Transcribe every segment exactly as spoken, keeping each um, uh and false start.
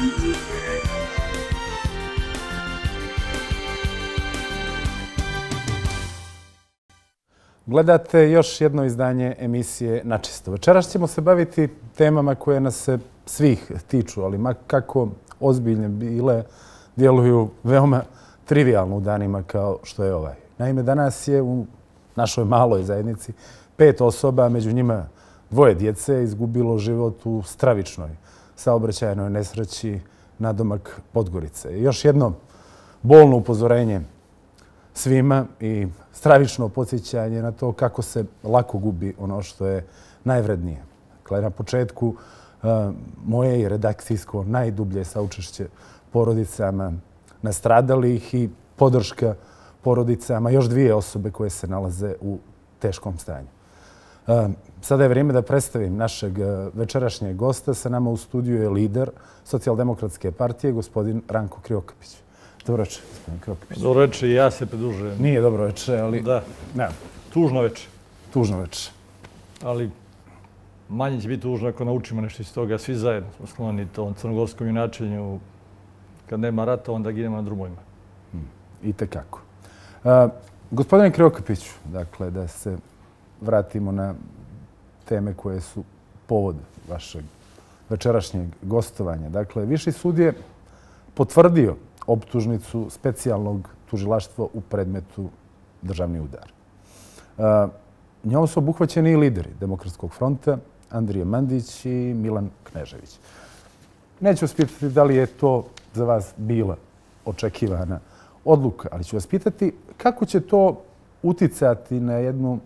Gledate još jedno izdanje emisije Načisto. Večeras ćemo se baviti temama koje nas se svih tiču, ali ma kako ozbiljne bile, djeluju veoma trivialno u danima kao što je ovaj. Naime, danas je u našoj maloj zajednici pet osoba, među njima dvoje djece, izgubilo život u stravičnoj saobraćajnoj nesreći nadomak Podgorice. Još jedno bolno upozorenje svima i stravično podsjećanje na to kako se lako gubi ono što je najvrednije. Dakle, na početku uh, moje i redakcijsko najdublje saučešće porodicama nastradalih i podrška porodicama još dvije osobe koje se nalaze u teškom stanju. Uh, sada je vrijeme da predstavim našeg uh, večerašnjeg gosta. Sa nama u studiju je lider Socijaldemokratske partije, gospodin Ranko Krivokapić. Dobro večer, gospodin Krivokapić. Dobro večer, ja se pridružujem. Nije dobro večer, ali... Da, ne. Tužno večer. Tužno večer. Ali manje će biti tužno ako naučimo nešto iz toga. Svi zajedno smo skloni tom crnogorskom junačenju. Kad nema rata, onda ginemo na drumovima. Hmm. I tekako. Uh, gospodine Krivokapiću, dakle, da se vratimo na teme koje su povod vašeg večerašnjeg gostovanja. Dakle, Viši sud je potvrdio optužnicu specijalnog tužilaštva u predmetu državni udar. Uh, njom su obuhvaćeni i lideri Demokratskog fronta, Andrija Mandić i Milan Knežević. Neću vas pitati da li je to za vas bila očekivana odluka, ali ću vas pitati kako će to uticati na jednu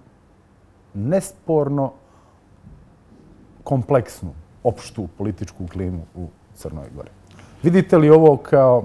nesporno kompleksnu, opštu političku klimu u Crnoj Gori. Vidite li ovo kao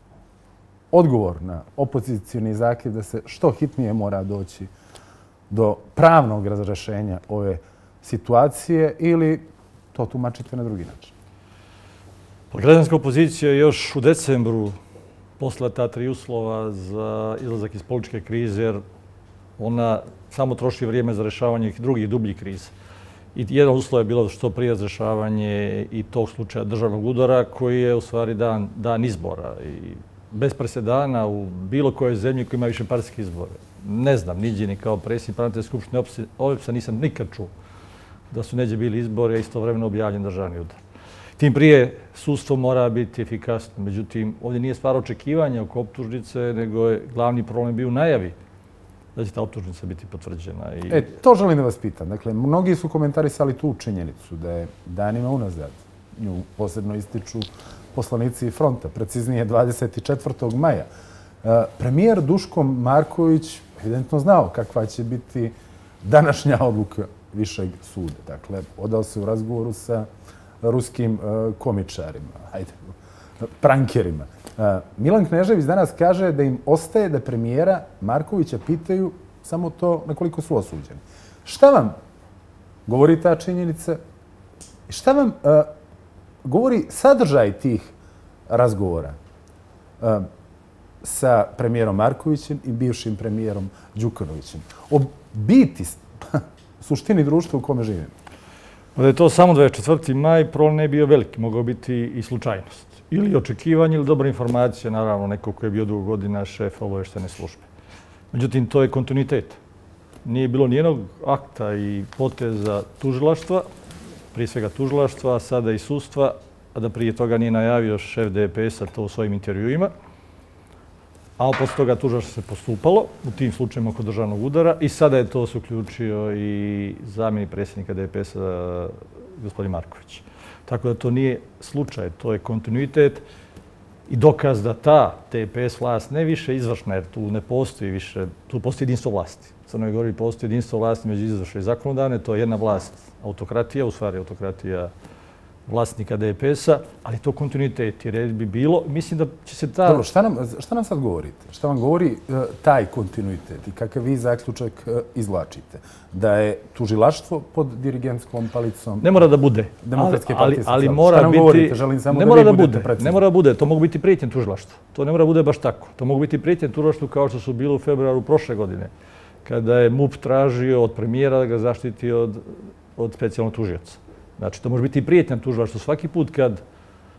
odgovor na opozicijni zahtjev da se što hitnije mora doći do pravnog razrešenja ove situacije ili to tumačite na drugi način? Pa, građanska opozicija je još u decembru poslala ta tri uslova za izlazak iz političke krize, jer ona samo troši vrijeme za rješavanje drugih dubljih kriza. I jedan uslov je bilo što prije razrješavanje i tog slučaja državnog udara koji je u stvari dan, dan izbora. I bez presedana u bilo kojoj zemlji koja ima više partijske izbore. Ne znam, niđe ni kao predsjednik parlamentarne skupštine OEBS-a nisam nikad čuo da su neđe bili izbori, a istovremeno objavljen državni udar. Tim prije sudstvo mora biti efikasno. Međutim, ovdje nije stvar očekivanja oko optužnice, nego je glavni problem bio u najavi da će ta optužnica biti potvrđena. I... E, to želim da vas pitam. Dakle, mnogi su komentarisali tu činjenicu da je danima unazad, nju posebno ističu poslanici fronta, preciznije dvadeset četvrtog maja. Premijer Duško Marković evidentno znao kakva će biti današnja odluka Višeg suda. Dakle, odao se u razgovoru sa ruskim komičarima, ajde, prankerima. Milan Knežević danas kaže da im ostaje da premijera Markovića pitaju samo to na koliko su osuđeni. Šta vam govori ta činjenica? Šta vam govori sadržaj tih razgovora sa premijerom Markovićem i bivšim premijerom Đukanovićem? O biti, suštini društva u kome živimo. Da je to samo dvadeset četvrti maj, problem ne bio veliki, mogao biti i slučajnost. Ili očekivanje ili dobra informacija, naravno, neko koji je bio dugo godina šef obaveštene službe. Međutim, to je kontinuitet. Nije bilo nijednog akta i poteza tužilaštva, prije svega tužilaštva, a sada i sudstva, a da prije toga nije najavio šef D P S-a to u svojim intervjuima. A posle toga tužilaštvo se postupalo u tim slučajima oko državnog udara i sada je to se uključio i zamjenik predsjednika D P S-a gospodin Marković. Tako da to nije slučaj, to je kontinuitet i dokaz da ta D P S vlast ne više izvršna, jer tu ne postoji više, tu postoji jedinstvo vlasti. U Crnoj Gori postoji jedinstvo vlasti među izvršne i zakonodavne, to je jedna vlast autokratija, u stvari autokratija vlasnika D P S-a, ali to kontinuitet, jer bi bilo, mislim da će se ta... Dobro, šta nam, šta nam sad govorite? Šta vam govori uh, taj kontinuitet i kakav vi zaključak uh, izvlačite? Da je tužilaštvo pod dirigentskom palicom... Ne mora da bude. Demokratske ali, partije ali, ali socijaliste? mora Šta nam biti... govorite? Želim samo ne da mora vi da budete bude. precizni. Ne mora da bude. To mogu biti prijetnje tužilaštvu. To ne mora da bude baš tako. To mogu biti prijetnje tužilaštvu kao što su bilo u februaru prošle godine, kada je M U P tražio od premijera da ga zaštiti od, od specijalnog tužioca. Znači, to može biti i prijetnja tužilaštvu. Svaki put kad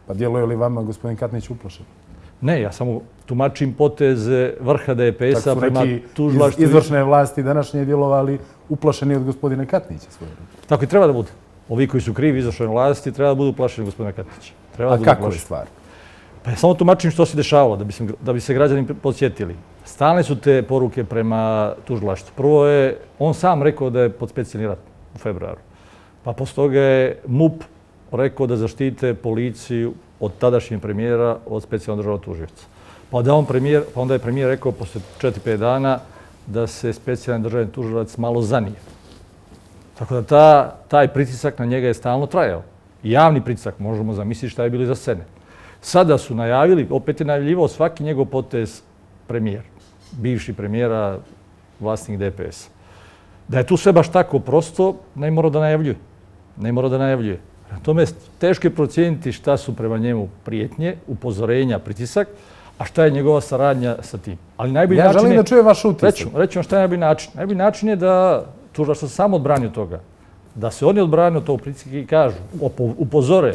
Pa djeluje li vama gospodin Katnić uplašen? Ne, ja samo tumačim poteze vrha D P S-a prema tužilaštvu. Tako su neki iz izvršne vlasti današnje djelovali uplašeni od gospodina Katnića svoje. Tako i treba da bude. Ovi koji su krivi izvršnoj vlasti treba da budu uplašeni gospodina Katnića. A kako je stvar? Pa ja samo tumačim što se dešavalo, da bi se građani podsjetili. Stalne su te poruke prema tužilaštvu. Prvo je, on sam rekao da je pod specijalni rat u februaru. Pa posle toga je M U P rekao da zaštite policiju od tadašnjeg premijera, od specijalnog državnog tužioca. Pa, da on premijer, pa onda je premijer rekao posle četiri pet dana da se specijalni državni tužilac malo zanije. Tako da ta, taj pritisak na njega je stalno trajao. Javni pritisak, možemo zamisliti šta je bilo iza scene. Sada su najavili, opet je najavljivao svaki njegov potez premijer, bivši premijera, vlasnik D P S-a. Da je tu sve baš tako prosto, ne mora da najavljuje. Ne mora da najavljuje. Tome teško je procijeniti šta su prema njemu prijetnje, upozorenja, pritisak, a šta je njegova saradnja sa tim. Ali najbolji ja način želim je, da čuje vaš utisak. Reću, reću vam šta je najbolji način. Najbolji način je da tužilaštvo se samo odbrani od toga. Da se oni odbrane od tog pritiska i kažu, upozore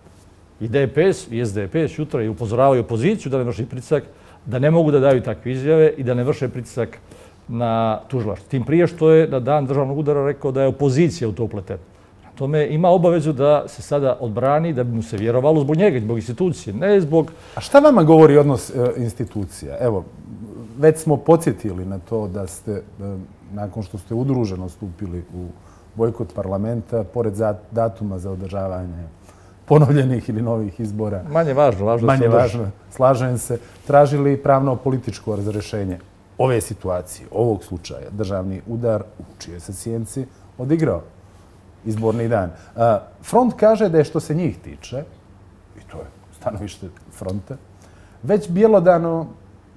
i D P S i S D P S jutra i upozoravaju opoziciju da ne vrši pritisak, da ne mogu da daju takve izjave i da ne vrše pritisak na tužilaštvo. Tim prije što je na dan državnog udara rekao da je opozicija u to upletena. Tome ima obavezu da se sada odbrani, da bi mu se vjerovalo zbog njega, zbog institucije, ne zbog... A šta vama govori odnos e, institucija? Evo, već smo podsjetili na to da ste, e, nakon što ste udruženo stupili u bojkot parlamenta, pored za, datuma za održavanje ponovljenih ili novih izbora... Manje važno, važno manje se važno, slažem se, tražili pravno-političko razrešenje ove situacije, ovog slučaja, državni udar u čijoj se sjenci odigrao izborni dan. Front kaže da je što se njih tiče, i to je stanovište fronta, već bjelodano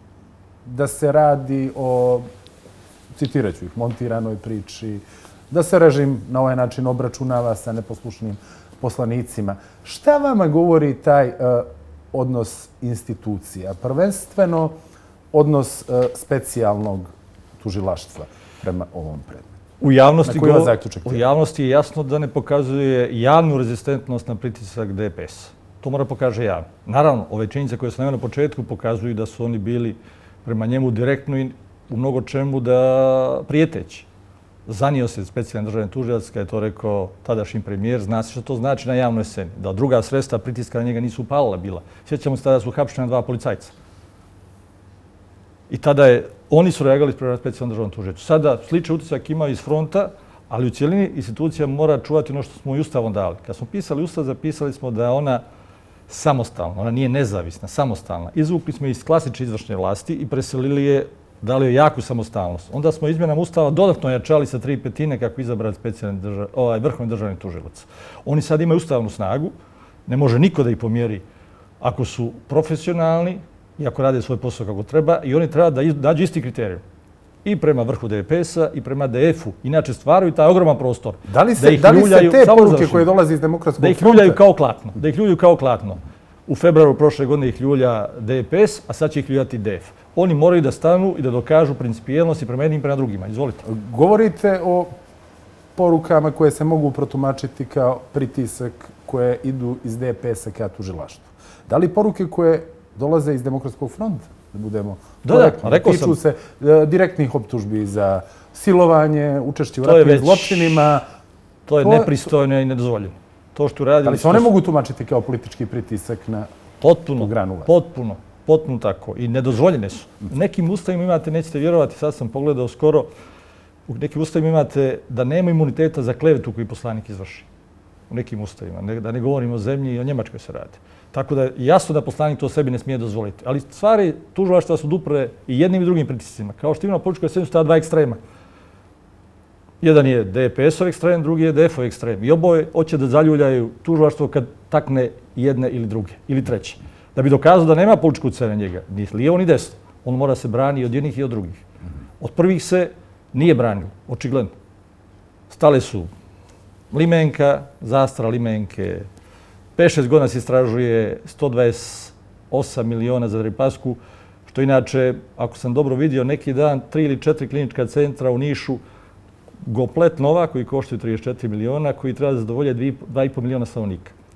da se radi o, citirat ću ih, montiranoj priči, da se režim na ovaj način obračunava sa neposlušnim poslanicima. Šta vama govori taj odnos institucija? Prvenstveno odnos specijalnog tužilaštva prema ovom predmetu. U javnosti, go, u javnosti je jasno da ne pokazuje javnu rezistentnost na pritisak D P S. To mora pokaže javno. Naravno, ove činjenice koje sam naveo na početku pokazuju da su oni bili prema njemu direktno i u mnogo čemu da prijeteći. Zanio se specijalni državni tužilac, kada je to rekao tadašnji premijer, zna se što to znači na javnoj sceni. Da druga sredstva pritiska na njega nisu upalila bila. Sjećamo se tada su hapšena dva policajca. I tada je, oni su reagali prema specijalnom državnom tužiocu. Sada sličan utisak ima iz fronta, ali u cijelini institucija mora čuvati ono što smo i Ustavom dali. Kad smo pisali Ustav, zapisali smo da je ona samostalna, ona nije nezavisna, samostalna. Izvukli smo iz klasične izvršne vlasti i preselili je, dali je jaku samostalnost. Onda smo izmjenama Ustava dodatno jačali sa tri petine kako izabrati specijalni držav, ovaj, vrhovni državni tužilac. Oni sad imaju ustavnu snagu, ne može niko da ih pomjeri ako su profesionalni, i ako rade svoj posao kako treba, i oni treba da nađu isti kriterijum. I prema vrhu D P S-a i prema D F-u. Inače stvaraju taj ogroman prostor. Da li se, da li se te poruke koje dolaze iz demokratskog fronta... Da ih ljuljaju kao klatno. Da ih ljuljaju kao klatno. U februaru prošle godine ih ljulja D P S, a sad će ih ljuljati D F. Oni moraju da stanu i da dokažu principijelnost i prema jednim prema drugima. Izvolite. Govorite o porukama koje se mogu protumačiti kao pritisak koje idu iz D P S-a ka tužilaštvu. Da li poruke koje dolaze iz demokratskog fronta, da budemo korektni, tiču se direktnih optužbi za silovanje, učešće u ratnim zločinima. To je nepristojno i nedozvoljeno. To što radili... Ali se one mogu tumačiti kao politički pritisak na tu granu vlasti? Potpuno, potpuno tako. I nedozvoljene su. U nekim ustavima imate, nećete vjerovati, sad sam pogledao skoro, u nekim ustavima imate da nema imuniteta za klevetu koju poslanik izvrši. U nekim ustavima. Da ne govorimo o zemlji i o Njemačkoj se radi. Tako da je jasno da poslanik to sebi ne smije dozvoliti. Ali stvari tužilaštva su duprle i jednim i drugim pritiscima. Kao što ima na političkoj sceni su ta dva ekstrema. Jedan je D P S-ov ekstrem, drugi je D F-ov ekstrem. I oboje hoće da zaljuljaju tužilaštvo kad takne jedne ili druge, ili treće. Da bi dokazao da nema političku cenu njega, ni lijevo ni desno. On mora se brani od jednih i od drugih. Od prvih se nije branio, očigledno. Stale su limenka, zastara limenke, pet šest godina se istražuje sto dvadeset osam miliona za Dripasku, što inače, ako sam dobro vidio, neki dan tri ili četiri klinička centra u Nišu, komplet nova, koji koštaju trideset četiri miliona, koji treba da zadovolje dva i po miliona stanovnika.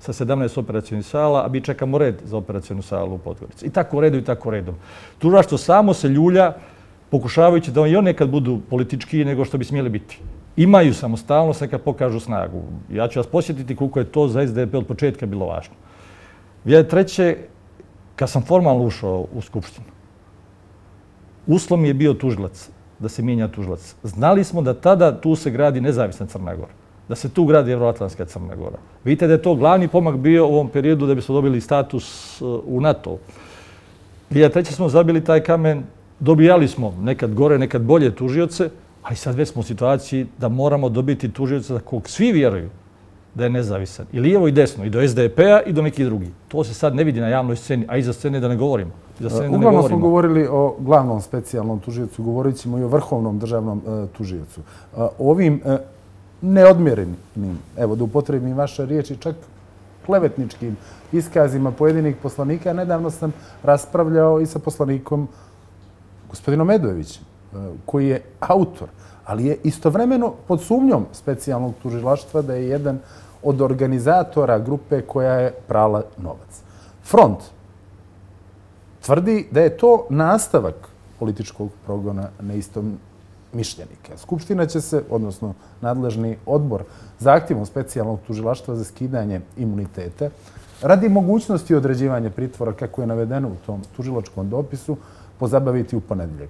sa sedamnaest operacionih sala, a mi čekamo red za operacionu salu u Podgorici. I tako redu i tako redom. Tužilaštvo samo se ljulja, pokušavajući da i oni nekad budu politički nego što bi smjeli biti. Imaju samostalnost, nekad pokažu snagu. Ja ću vas posjetiti koliko je to za S D P od početka bilo važno. dvije hiljade treće. kad sam formalno ušao u Skupštinu, uslov mi je bio tužilac, da se mijenja tužilac. Znali smo da tada tu se gradi nezavisna Crna Gora, da se tu gradi Evroatlantska Crna Gora. Vidite da je to glavni pomak bio u ovom periodu da bismo dobili status u NATO. dvije hiljade treće. smo zabili taj kamen, dobijali smo nekad gore, nekad bolje tužioce, ali sad već smo u situaciji da moramo dobiti tužioca kog svi vjeruju da je nezavisan. I lijevo i desno, i do S D P-a i do nekih drugih. To se sad ne vidi na javnoj sceni, a iza scene da ne govorimo. Uglavnom smo govorili o glavnom specijalnom tužiocu, govorit ćemo i o vrhovnom državnom tužiocu. Ovim neodmjerenim, evo da upotrebim vaše riječi, čak klevetničkim iskazima pojedinih poslanika, nedavno sam raspravljao i sa poslanikom gospodinom Medojevićem, koji je autor, ali je istovremeno pod sumnjom specijalnog tužilaštva da je jedan od organizatora grupe koja je prala novac. Front tvrdi da je to nastavak političkog progona neistomišljenika. Skupština će se, odnosno nadležni odbor, zahtjevom specijalnog tužilaštva za skidanje imuniteta radi mogućnosti određivanja pritvora, kako je navedeno u tom tužilačkom dopisu, pozabaviti u ponedjeljak.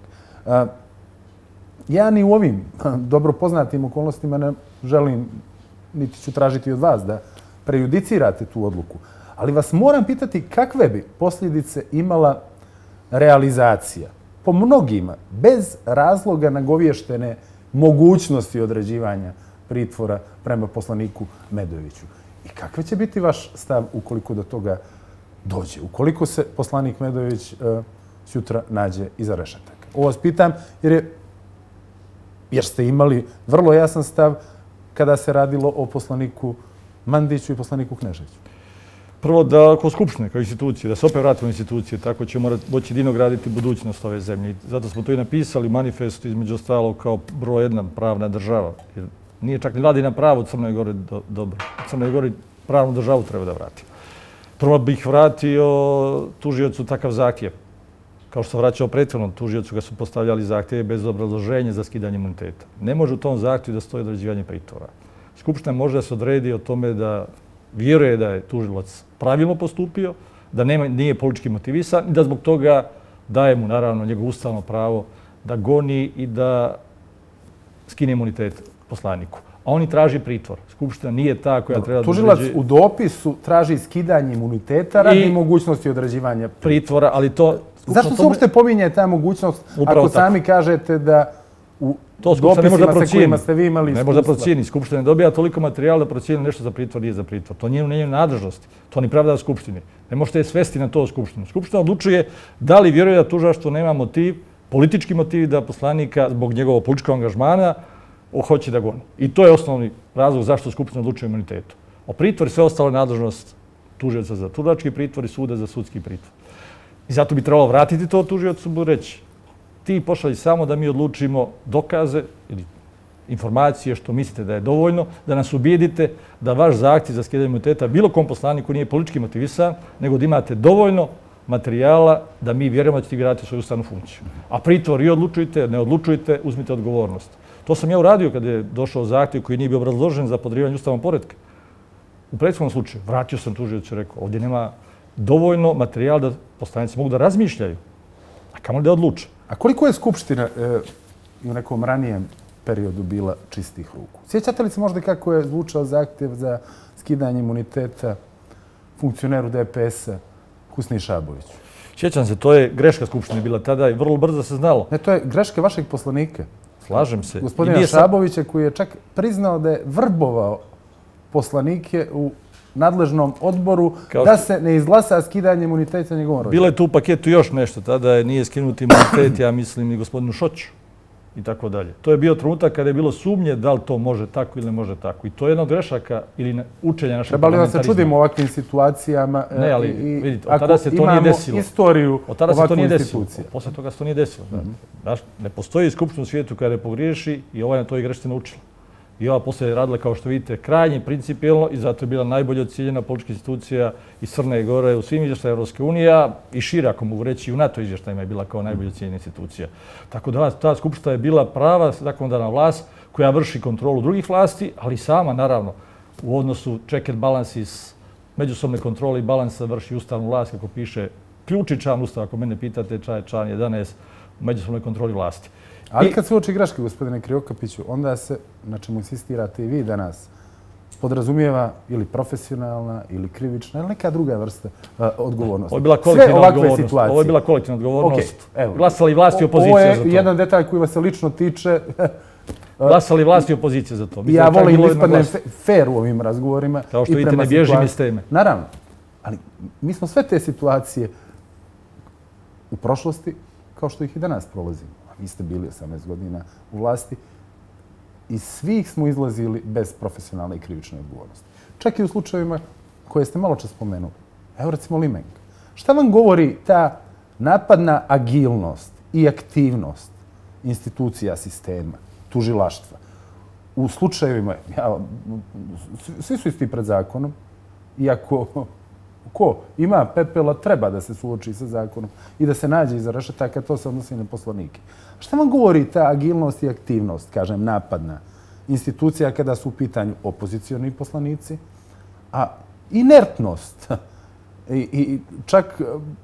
Ja ni u ovim dobro poznatim okolnostima ne želim, niti ću tražiti od vas da prejudicirate tu odluku, ali vas moram pitati kakve bi posljedice imala realizacija po mnogima bez razloga nagovještene mogućnosti određivanja pritvora prema poslaniku Medojeviću. I kakve će biti vaš stav ukoliko do toga dođe? Ukoliko se poslanik Medojević sutra nađe iza rešetaka? Ovo vas pitam jer je jer ste imali vrlo jasan stav kada se radilo o poslaniku Mandiću i poslaniku Kneževiću. Prvo da kod Skupštine kao institucije, da se opet vratimo institucije, tako će morati moći jedino graditi budućnost ove zemlje. Zato smo to i napisali u manifestu, između ostalo kao broj jedna pravna država. Jer nije čak ni vladina pravo u Crnoj Gori dobro. U Crnoj Gori pravnu državu treba da vrati. Prvo bih vratio tužiocu takav zahtjev. Kao što sam vraćao prethodnom tužiocu, ga su postavljali zahtjeve bez obrazloženja za skidanje imuniteta. Ne može u tom zahtjevu da stoji određivanje pritvora. Skupština može da se odredi o tome da vjeruje da je tužilac pravilno postupio, da nije politički motivisan i da zbog toga daje mu, naravno, njegovo ustavno pravo da goni i da skine imunitet poslaniku. A oni traži pritvor. Skupština nije ta koja treba da tužilac u dopisu traži skidanje imuniteta radi mogućnosti određivanja pritvora, ali to... Zašto se uopšte pominje ta mogućnost ako sami kažete da u dopisima sa kojima ste vi imali iskustva? Ne može da procijeni. Skupština ne dobija toliko materijala da procijeni nešto za pritvor, nije za pritvor. To nije u njenoj nadležnosti. To ni pravda Skupštini. Ne možete je svesti na to u Skupštinu. Skupština odlučuje da li vjeruje da tužilaštvo nema motiv, politički motiv da poslanika zbog njegovog političkog angažmana hoće da goni. I to je osnovni razlog zašto Skupština odlučuje imunitetu. O pritvor i sve ostalo je nadležnost tužioca za tužilački pritvor i suda za sudski pritvor. I zato bi trebalo vratiti to tužiocu i reći ti pošalji samo da mi odlučimo dokaze ili informacije što mislite da je dovoljno, da nas ubijedite da vaš zahtjev za skidanje imuniteta bilo kom poslaniku nije politički motivisan, nego da imate dovoljno materijala da mi vjerujemo da ćete graditi svoju ustavnu funkciju. A pritvor i odlučujte, ne odlučujte, uzmite odgovornost. To sam ja uradio kada je došao zahtjev koji nije bio obrazložen za podrivanje ustavnog poretka. U prethodnom slučaju vratio sam tužiocu i rekao ovdje nema dovoljno materijala da poslanici mogu da razmišljaju, a kamo li da odluče. A koliko je Skupština u nekom ranijem periodu bila čistih ruku? Sjećate li se možda kako je zvučao zahtjev za skidanje imuniteta funkcioneru D P S-a Husni Šaboviću? Sjećam se, to je greška Skupštine bila tada i vrlo brzo se znalo. Ne, to je greška vašeg poslanika. Slažem se. Gospodina Šabovića koji je čak priznao da je vrbovao poslanike u nadležnom odboru da se ne izglasa skidanje imuniteta njegovom rođenju. Bilo je tu u paketu još nešto. Tada nije skinut imunitet, ja mislim, i gospodinu Šoću i tako dalje. To je bio trenutak kada je bilo sumnje da li to može tako ili ne može tako. I to je jedna od grešaka ili učenja našeg parlamentarizma. Trebali da se čudimo ovakvim situacijama ne, ali, vidite, od tada se to nije desilo. Istoriju od tada se to nije desilo. Posle toga se to nije desilo. Ne postoji skupština u svijetu kada ne pogriješi i ovaj na to i grešite naučila. I ova poslije je radila, kao što vidite, krajnje principijelno i zato je bila najbolje ocijenjena politička institucija iz Crne Gore u svim izvještajima Evropske unije i šire, ako mogu reći, i u NATO izvještajima je bila kao najbolje ocijenjena institucija. Tako da ta skupština je bila prava zakonodavna vlast koja vrši kontrolu drugih vlasti, ali sama, naravno, u odnosu check and balances, međusobne kontrole i balansa vrši ustavnu vlast, kako piše ključni član ustava, ako mene pitate, član jedanaest u međusobnoj kontroli vlasti. Ali kad se uoči greške, gospodine Krivokapiću, onda se, na čemu insistirate i vi danas, podrazumijeva ili profesionalna, ili krivična, ili neka druga vrsta uh, odgovornosti. Ovo je bila kolektivna odgovornost. Ovo je bila kolektivna odgovornost. Okay, glasali vlasti i opozicije za to. Ovo je jedan detalj koji vas se lično tiče. Glasali vlasti i opozicije za to. Mislim, ja volim da ispadnem fair u ovim razgovorima. Kao što vidite, ne bježim iz teme. Naravno, ali mi smo sve te situacije u prošlosti, kao što ih i danas prolazimo. Vi ste bili osamnaest godina u vlasti i svih smo izlazili bez profesionalne i krivične odgovornosti. Čak i u slučajevima koje ste malo čas spomenuli. Evo recimo Limenka. Šta vam govori ta napadna agilnost i aktivnost institucija sistema, tužilaštva? U slučajevima, ja, svi su isti pred zakonom, iako ko ima pepela treba da se suoči sa zakonom i da se nađe iza rešetaka, to se odnosi na poslanike. Šta vam govori ta agilnost i aktivnost, kažem, napadna institucija kada su u pitanju opozicioni poslanici, a inertnost i, i čak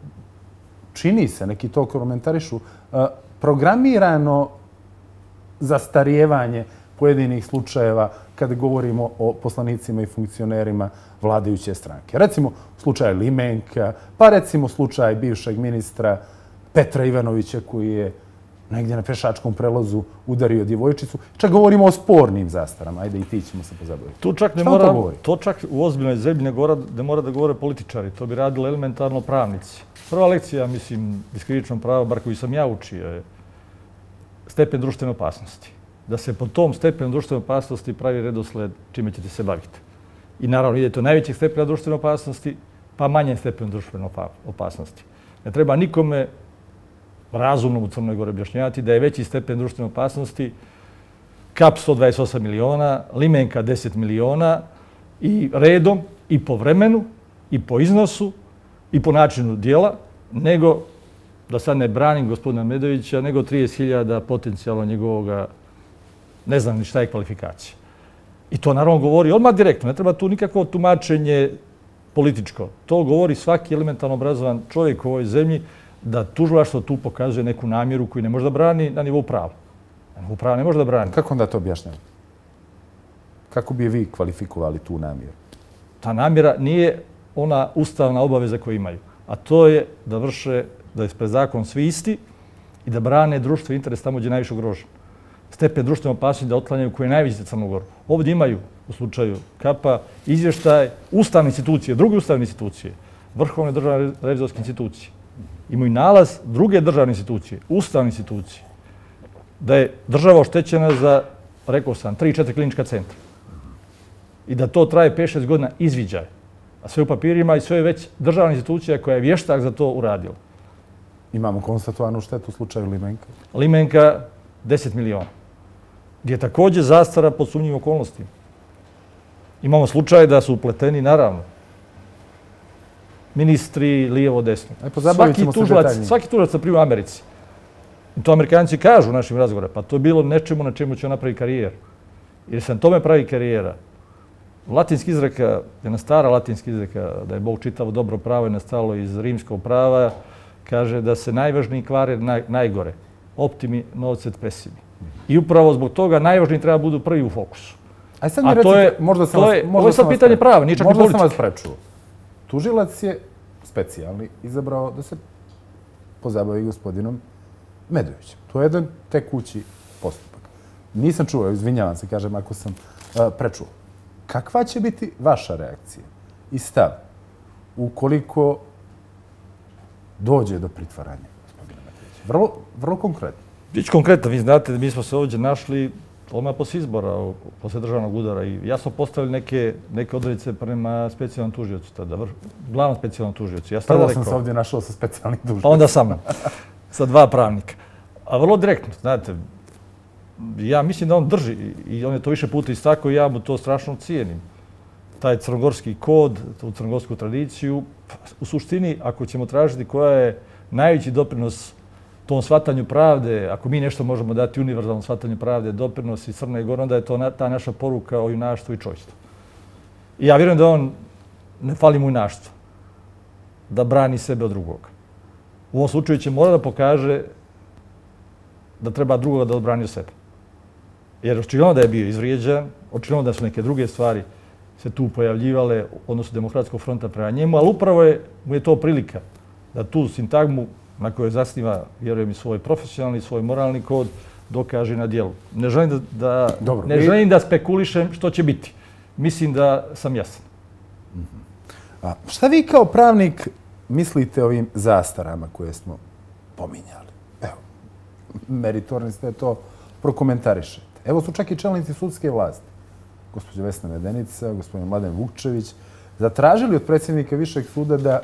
čini se, neki to komentarišu, programirano zastarijevanje pojedinih slučajeva kada govorimo o poslanicima i funkcionerima vladajuće stranke. Recimo slučaj Limenka, pa recimo slučaj bivšeg ministra Petra Ivanovića koji je negdje na pešačkom prelazu udario djevojčicu. Čak govorimo o spornim zastarama. Ajde i ti ćemo se pozabaviti. Tu čak ne Šta mora, to govori? To čak u ozbiljnoj zemlji ne, gora, ne mora da govore političari. To bi radili elementarno pravnici. Prva lekcija, mislim, iz krivičnog prava, bar koju sam ja učio, je stepen društvene opasnosti. Da se po tom stepenu društvene opasnosti pravi redosled čime ćete se baviti. I naravno idete od najvećeg stepena društvene opasnosti, pa manje stepen društvene opasnosti. Ne treba nikome razumnom u Crnoj Gori objašnjavati da je veći stepen društvene opasnosti Kap sto dvadeset osam miliona, Limenka deset miliona i redom i po vremenu i po iznosu i po načinu dijela, nego, da sad ne branim gospodina Medovića, nego trideset hiljada potencijalno njegovoga, ne znam ni šta je kvalifikacija. I to naravno govori odmah direktno, ne treba tu nikakvo tumačenje političko. To govori svaki elementarno obrazovan čovjek u ovoj zemlji da tužilaštvo tu pokazuje neku namjeru koju ne može da brani na nivou prava. Na nivou prava ne može da brani. Kako onda to objašnjavate? Kako bi vi kvalifikovali tu namjeru? Ta namjera nije ona ustavna obaveza koju imaju, a to je da vrše, da je pred zakon svi isti i da brane društvo i interes tamo gdje je najviše ugrožen. Stepen društvene opasnosti da otklanjaju koji je najveći za Crnu Goru. Ovdje imaju, u slučaju Kapa, izvještaj ustavne institucije, druge ustavne institucije, vrhovne državne revizorske institucije. Imaju nalaz druge državne institucije, ustavne institucije, da je država oštećena za, rekao sam, tri četiri klinička centra. I da to traje pet šest godina izviđaj. A sve u papirima i sve je već državna institucija koja je vještak za to uradila. Imamo konstatovanu štetu u slučaju Limenka. Limenka deset miliona. Gdje je također zastara pod sumnjivim okolnostima. Imamo slučaj da su upleteni, naravno, ministri lijevo-desno. Svaki tužilac, svaki tužilac na primjer u Americi. I to Amerikanci kažu u našim razgovorima, pa to je bilo nečemu na čemu će napraviti karijeru. Jer se na tome pravi karijera. Latinski izreka, jedna stara latinska izreka, da je Bog čitavo dobro pravo i nastalo iz rimskog prava, kaže da se najvažniji kvare naj, najgore. Optimi novcet pesimi. I upravo zbog toga najvažniji treba budu prvi u fokusu. Aj sad mi recite, možda sam vas... Ovo je sad pitanje prava, nije čak i politike. Možda sam vas prečuo. Tužilac je specijalni izabrao da se pozabavi gospodinom Medovićem. To je jedan tekući postupak. Nisam čuo, izvinjavam se, kažem, ako sam prečuo. Kakva će biti vaša reakcija i stav ukoliko dođe do pritvaranja gospodina Medovića? Vrlo, vrlo konkretno. Bić konkretno, vi znate da mi smo se ovdje našli odmah posle izbora, posle državnog udara i jasno postavili neke, neke odrednice prema specijalnom tužiocu tada, glavnom specijalnom tužiocu. Ja Prvo sam se ovdje našao sa specijalnim tužiocem. Pa onda sa mnom, sa dva pravnika. A vrlo direktno, znate, ja mislim da on drži i on je to više puta istakao i ja mu to strašno cijenim. Taj crnogorski kod, tu crnogorsku tradiciju, u suštini, ako ćemo tražiti koja je najveći doprinos tom shvatanju pravde, ako mi nešto možemo dati univerzalnom shvatanju pravde, doprinos i Crne Gore, onda je to na, ta naša poruka o junaštvu i čojstvu. I ja vjerujem da on ne fali mu junaštvo, da brani sebe od drugoga. U ovom slučaju će mora da pokaže da treba drugoga da odbrani od sebe. Jer očigledno da je bio izvrijeđan, očigledno da su neke druge stvari se tu pojavljivale, odnosno Demokratskog fronta prema njemu, ali upravo je, mu je to prilika da tu sintagmu na kojoj zasniva, vjerujem, i svoj profesionalni i svoj moralni kod, dokaže na djelu. Ne želim da, da, Dobro, ne želim i... da spekulišem što će biti. Mislim da sam jasan. Mm-hmm. A šta vi kao pravnik mislite o ovim zastarama koje smo pominjali? Evo, meritorni ste to prokomentarišete. Evo su čak i čelnici sudske vlasti, gospođa Vesna Medenica, gospodin Mladen Vukčević, zatražili od predsjednika Višeg suda da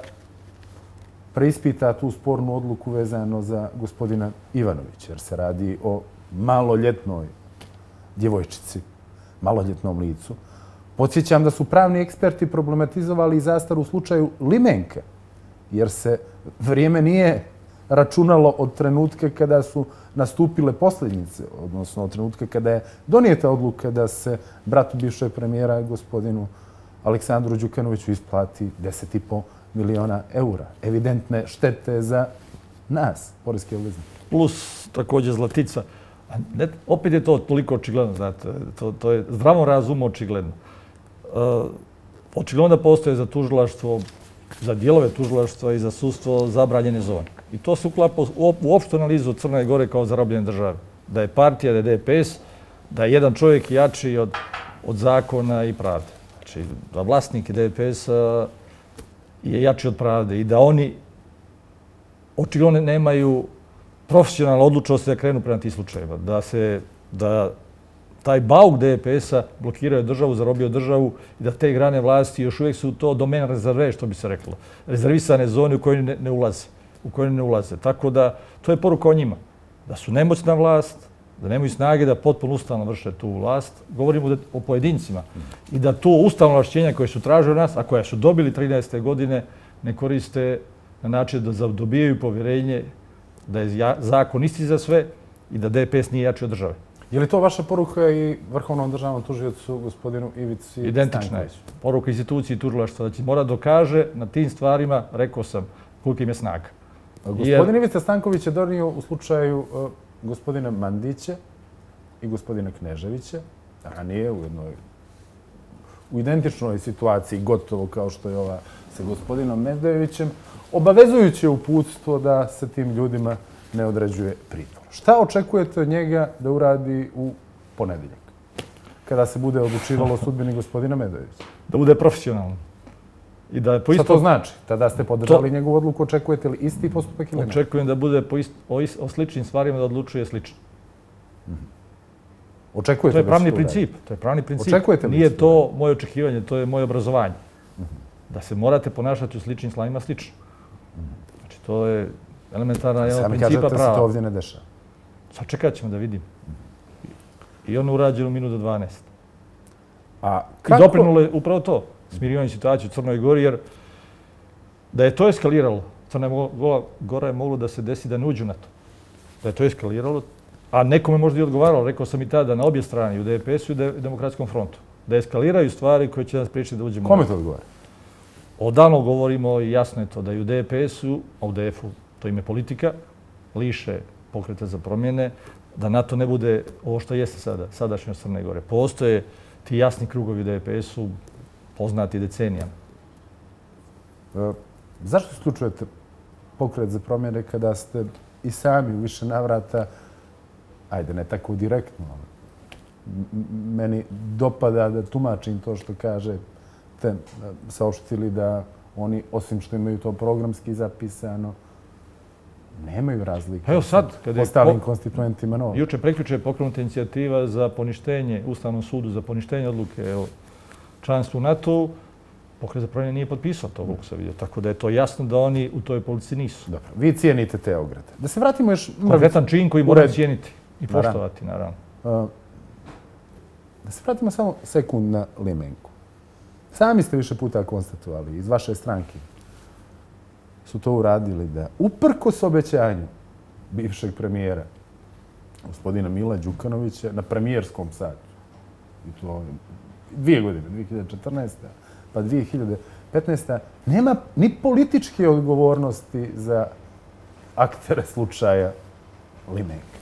preispita tu spornu odluku vezano za gospodina Ivanovića, jer se radi o maloljetnoj djevojčici, maloljetnom licu. Podsjećam da su pravni eksperti problematizovali i zastaru u slučaju Limenke, jer se vrijeme nije računalo od trenutka kada su nastupile posljednice, odnosno od trenutka kada je donijeta odluka da se bratu bivšeg premijera, gospodinu Aleksandru Đukanoviću, isplati deset i po miliona eura. Evidentne štete za nas, poreske obveznike. Plus također Zlatica. Ne, opet je to toliko očigledno, znate, to, to je zdravom razumu očigledno. Uh, očigledno da postoje za tužilaštvo, za dijelove tužilaštva i za sudstvo zabranjene zone. I to se uklapa u opštu analizu Crne Gore kao zarobljene države. Da je partija, da je D P S, da je jedan čovjek jači od, od zakona i pravde. Znači, da vlasnik D P S-a je jači od pravde i da oni očigledno nemaju profesionalnu odlučnost da krenu prema tih slučajeva. Da se, da taj bauk D P S-a blokirao državu, zarobio državu i da te grane vlasti još uvijek su to domen rezerve, što bi se reklo. Rezervisane zone u koje ne, ne ulaze. u koje ne ulaze. Tako da, to je poruka o njima. Da su nemoćna vlast, da nemaju snage da potpuno ustavno vrše tu vlast. Govorimo o pojedincima. I da to ustavno ovlašćenja koje su tražili od nas, a koje su dobili trinaeste godine, ne koriste na način da dobijaju povjerenje da je zakon isti za sve i da D P S nije jači od države. Je li to vaša poruka i Vrhovnom državnom tužiocu, gospodinu Ivici Stankoviću? Identična je. Poruka instituciji tužilaštva da će mora dokaže na tim stvarima, rekao sam, koliko im je snaga. Gospodin Ivica Stanković je donio u slučaju uh, gospodina Mandića i gospodina Kneževića, ranije u jednoj u identičnoj situaciji, gotovo kao što je ova sa gospodinom Medvejevićem, obavezujuće uputstvo da se tim ljudima ne određuje pritvor. Šta očekujete od njega da uradi u ponedjeljak, kada se bude odlučivalo o sudbini gospodina Medvejevića? Da bude profesionalno. I da po Šta to znači? Tada ste podržali to... njegovu odluku, očekujete li isti postupak ili ne? Očekujem da bude po ist... o, ist... o sličnim stvarima da odlučuje slično. Mm-hmm. Očekujete to je pravni princip. To je pravni princip. Očekujete Nije to moje očekivanje, to je moje obrazovanje. Mm-hmm. Da se morate ponašati u sličnim stvarima slično. Mm-hmm. Znači, to je elementarna jedna principa prava. Sami kažete se to ovdje ne dešava. Sačekat ćemo da vidim. I ono urađeno u minutu dvanaest. A kako... I doprinulo je upravo to. Smirivanje situacije u Crnoj Gori, jer da je to eskaliralo, Crna Gora je moglo da se desi da ne uđu na to. Da je to eskaliralo, a nekome možda i odgovaralo, rekao sam i tada, na obje strane, u D P S-u i Demokratskom frontu. Da eskaliraju stvari koje će nas priječiti da uđemo. Kome to odgovara? Odavno govorimo i jasno je to da i u D P S-u, a u D F-u to ime politika, liše pokreta za promjene, da NATO ne bude ovo što jeste sada, sadašnjost Crne Gore. Postoje ti jasni krugovi u D P S-u, poznati decenijama. E, zašto isključujete pokret za promjene kada ste i sami u više navrata, ajde ne tako direktno, meni dopada da tumačim to što kaže te saopštili da oni, osim što imaju to programski zapisano, nemaju razlike Evo sad, kada je ostalim konstituentima novo. Juče prekjuče je pokrenuta inicijativa za poništenje, Ustavnom sudu za poništenje odluke o članstvu u NATO-u, pokret za promjene nije potpisao to, kako se vidio. Tako da je to jasno da oni u toj politici nisu. Dobro, vi cijenite te ograde. Da se vratimo još... Konkretan čin koji moramo cijeniti i poštovati, naravno. Da se vratimo samo sekund na limenku. Sami ste više puta konstatovali, iz vaše stranke su to uradili, da uprkos obećanju bivšeg premijera, gospodina Mila Đukanovića, na premijerskom satu, i to dvije godine, dvije hiljade četrnaeste. pa dvije hiljade petnaeste. nema ni političke odgovornosti za aktere slučaja limenka.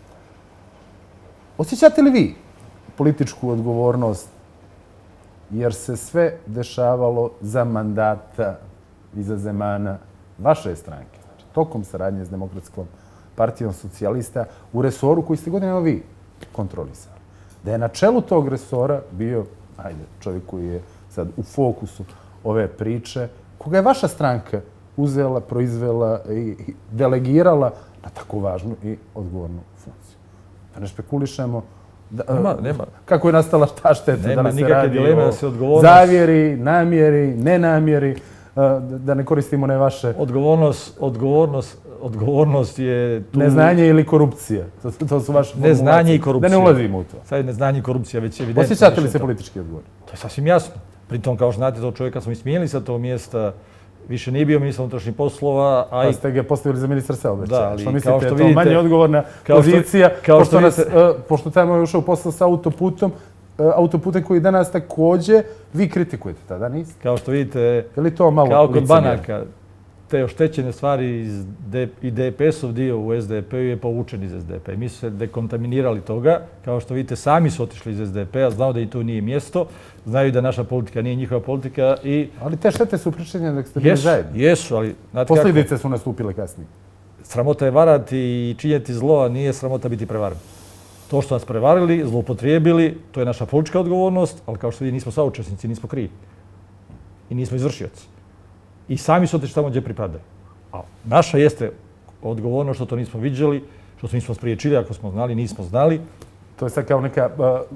Osjećate li vi političku odgovornost jer se sve dešavalo za mandata i za zemana vaše stranke, znači tokom saradnje s Demokratskom partijom socijalista u resoru koji ste godinama vi kontrolisali? Da je na čelu tog resora bio, ajde, čovjek koji je sad u fokusu ove priče, koga je vaša stranka uzela, proizvela i delegirala na tako važnu i odgovornu funkciju. Da ne špekulišemo da, nema, nema. kako je nastala ta šteta, nema da li se radi o da se zavjeri, namjeri, nenamjeri, da ne koristimo ne vaše... Odgovornost, odgovornost, odgovornost je tu... Neznanje ili korupcija. To, to su vaše formulacije. Neznanje i korupcija. Da ne ulazimo u to. Sad je neznanje i korupcija već evidentno. Osjećate li se politički odgovorni? To je sasvim jasno. Pritom, kao što znate, tog čovjeka smo ismijenili sa tog mjesta. Više nije bio ministar unutrašnjih poslova, a i... Pa ste ga postavili za ministra saobraćaja. Da, ali što mislite, kao što je to vidite, manje odgovorna kao što, pozicija, kao pošto, što nas, vidite, uh, pošto tamo je ušao posao sa autoputom, uh, autoputem koji danas također vi kritikujete, tada niste? Kao što vidite, je li to malo kao kod licemjerno? banaka, te oštećene stvari iz D, i D P S-ov dio u S D P-u je povučen iz S D P. Mi su se dekontaminirali toga. Kao što vidite, sami su otišli iz S D P-a, znao da i tu nije mjesto, znaju da naša politika nije njihova politika i... Ali te štete su pričinjene dok ste bili zajedno. Jesu, ali... Posljedice kako? Su nastupile kasnije. Sramota je varati i činjeti zlo, a nije sramota biti prevaren. To što nas prevarili, zloupotrijebili, to je naša politička odgovornost, ali kao što vidite, nismo saučesnici, nismo krivi. I nismo izvršioci. I sami su otišli tamo gdje pripadaju. A naša jeste odgovornost što to nismo vidjeli, što to nismo spriječili, ako smo znali, nismo znali. To je sad kao neka,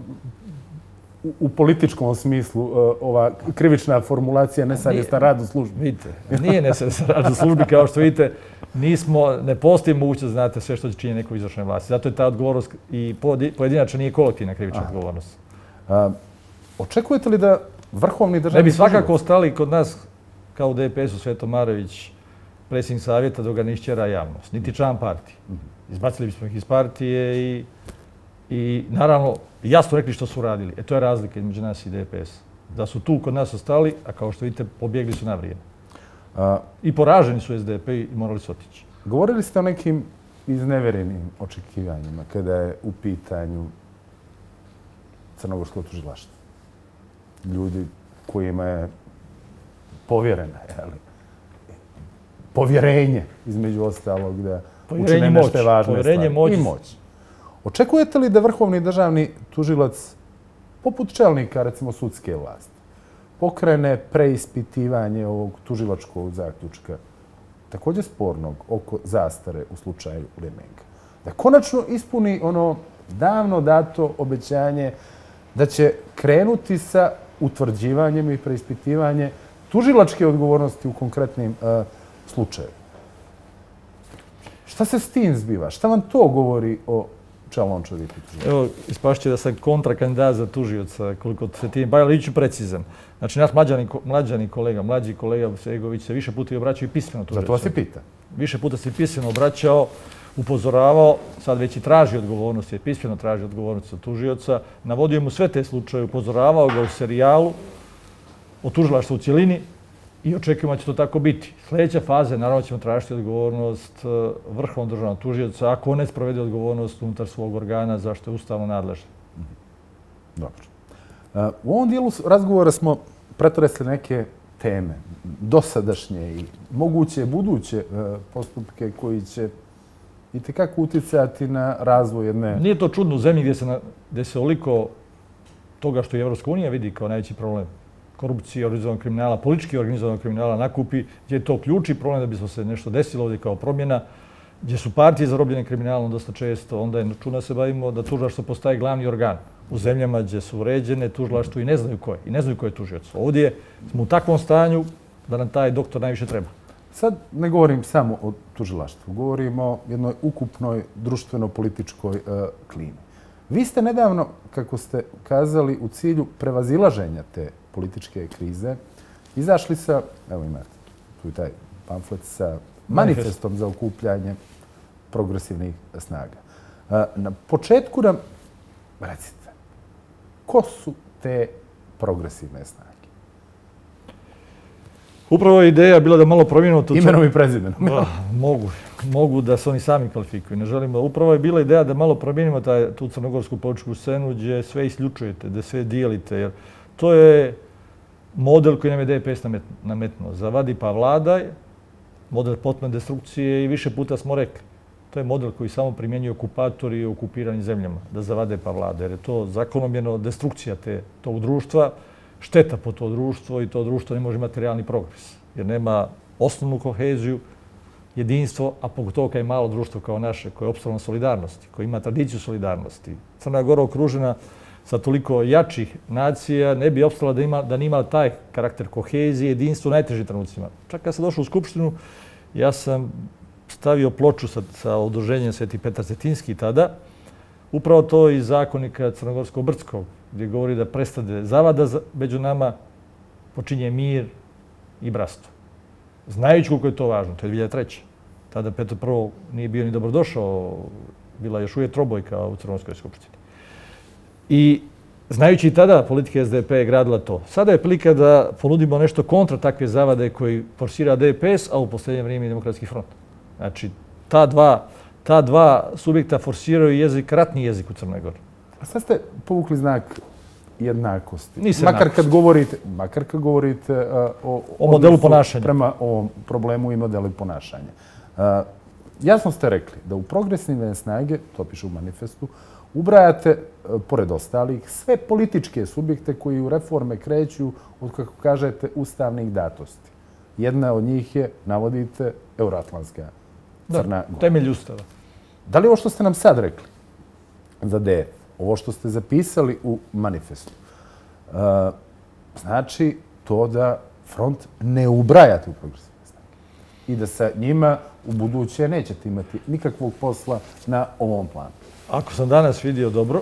uh, u političkom smislu, uh, ova krivična formulacija nesavjestan rad u službi. Vidite, nije nesavjestan rad u službi, kao što vidite, nismo, ne postoji mogućnost, znate, sve što će čini neko izvršne vlasti. Zato je ta odgovornost i pojedinačna nije kolektivna krivična Aha. odgovornost. Uh, očekujete li da vrhovni državni... Ne bi svakako ostali kod nas kao u D P S-u Sveto Marović, predsjednik savjeta, dok ga ne išćera javnost, niti član partije. Izbacili bismo ih iz partije i, i naravno jasno rekli što su radili. E to je razlika između nas i D P S. Da su tu kod nas ostali, a kao što vidite, pobjegli su na vrijeme. A, I poraženi su S D P i morali su otići. Govorili ste o nekim izneverenim očekivanjima kada je u pitanju crnogorsko tužilaštvo. Ljudi kojima je povjerena, jel? Povjerenje, između ostalog, da učine nešto važne stvari. Moć. I moć. Očekujete li da vrhovni državni tužilac, poput čelnika, recimo, sudske vlasti, pokrene preispitivanje ovog tužilačkog zaključka, također spornog, oko zastare u slučaju limenka? Da konačno ispuni ono davno dato obećanje da će krenuti sa utvrđivanjem i preispitivanjem tužilačke odgovornosti u konkretnim uh, slučajevima. Šta se s tim zbiva? Šta vam to govori o čelnom čovjeku tužioca? Evo, ispašće da sam kontrakandidat za tužioca, koliko se tim bavili, iću precizan. Znači, naš mlađani, mlađani kolega, mlađi kolega Segović se više puta i obraćao i pismeno tužioca. Zato vas i pita. Više puta se pismeno obraćao, upozoravao, sad već i traži odgovornost, je pismeno traži odgovornost za tužioca, navodio mu sve te slučaje, upozoravao ga u serijalu o tužilaštvu u cjelini i očekujemo da će to tako biti. Sljedeća faza, naravno ćemo tražiti odgovornost vrhovnog državnog tužioca ako on ne sprovede odgovornost unutar svog organa zašto je ustavno nadležan. Dobro. U ovom dijelu razgovora smo pretresli neke teme, dosadašnje i moguće buduće postupke koji će itekako utjecati na razvoj jedne... Nije to čudno u zemlji gdje se, na, gdje se oliko toga što je Evropska unija vidi kao najveći problem korupcije, organizovanog kriminala, politički organizovanog kriminala nakupi, gdje je to ključni problem da bi se nešto desilo ovdje kao promjena, gdje su partije zarobljene kriminalom dosta često, onda je čudno se bavimo da tužilaštvo postaje glavni organ u zemljama gdje su uređene tužilaštvo i ne znaju ko je, i ne znaju ko je tužioc. Ovdje smo u takvom stanju da nam taj doktor najviše treba. Sad ne govorim samo o tužilaštvu, govorim o jednoj ukupnoj društveno-političkoj uh, klimi. Vi ste nedavno, kako ste kazali, u cilju prevazilaženja te političke krize, izašli sa, evo imate tu i taj pamflet, sa manifestom za okupljanje progresivnih snaga. Na početku nam recite, ko su te progresivne snage? Upravo je ideja bila da malo promijenimo to... Imenom i prezimenom. Mogu. Mogu da se oni sami kvalifikuju. Ne želimo. Upravo je bila ideja da malo promijenimo tu crnogorsku političku scenu gdje sve isključujete, da sve dijelite. Jer to je model koji nam je D P S nametnuo. Zavadi pa vladaj, model potpune destrukcije i više puta smo rekli. To je model koji samo primjenjuju okupatori u okupiranim zemljama, da zavade pa vlade. Jer je to zakonomjerno destrukcija tog društva, šteta po to društvo i to društvo ne može imati realni progres. Jer nema osnovnu koheziju, jedinstvo, a pogotovo kad je malo društvo kao naše, koje je opstalo na solidarnosti, koje ima tradiciju solidarnosti. Crna Gora okružena sa toliko jačih nacija ne bi opstala da nije imala taj karakter kohezije, jedinstvo u najtežim trenucima. Čak kad sam došao u Skupštinu, ja sam stavio ploču sa udruženjem Sveti Petar Cetinski tada, upravo to iz zakonika Crnogorsko-Brdskog, gdje govori da prestade zavada među nama, počinje mir i bratstvo. Znajući koliko je to važno, to je dvije hiljade treće. Tada Petar Prvo nije bio ni dobrodošao, bila još uvijek trobojka u Crnogorskoj skupštini. I znajući i tada politika S D P je gradila to. Sada je prilika da ponudimo nešto kontra takve zavade koji forsira D P S, a u posljednje vrijeme i Demokratski front. Znači, ta dva, ta dva subjekta forsiraju jezik, ratni jezik u Crnoj Gori. A sad ste povukli znak jednakosti. Nisam makar kad govorite, makar kad govorite uh, o, o modelu ponašanja. Prema ovom problemu i modelu ponašanja. Uh, jasno ste rekli da u progresivne snage, to piše u manifestu, ubrajate, uh, pored ostalih, sve političke subjekte koji u reforme kreću od, kako kažete, ustavnih datosti. Jedna od njih je, navodite, Euroatlantska Crna Gora. Temelj ustava. Da li ovo što ste nam sad rekli za D F, ovo što ste zapisali u manifestu, uh, znači to da front ne ubrajate u progresivne snage i da sa njima u buduće nećete imati nikakvog posla na ovom planu? Ako sam danas vidio dobro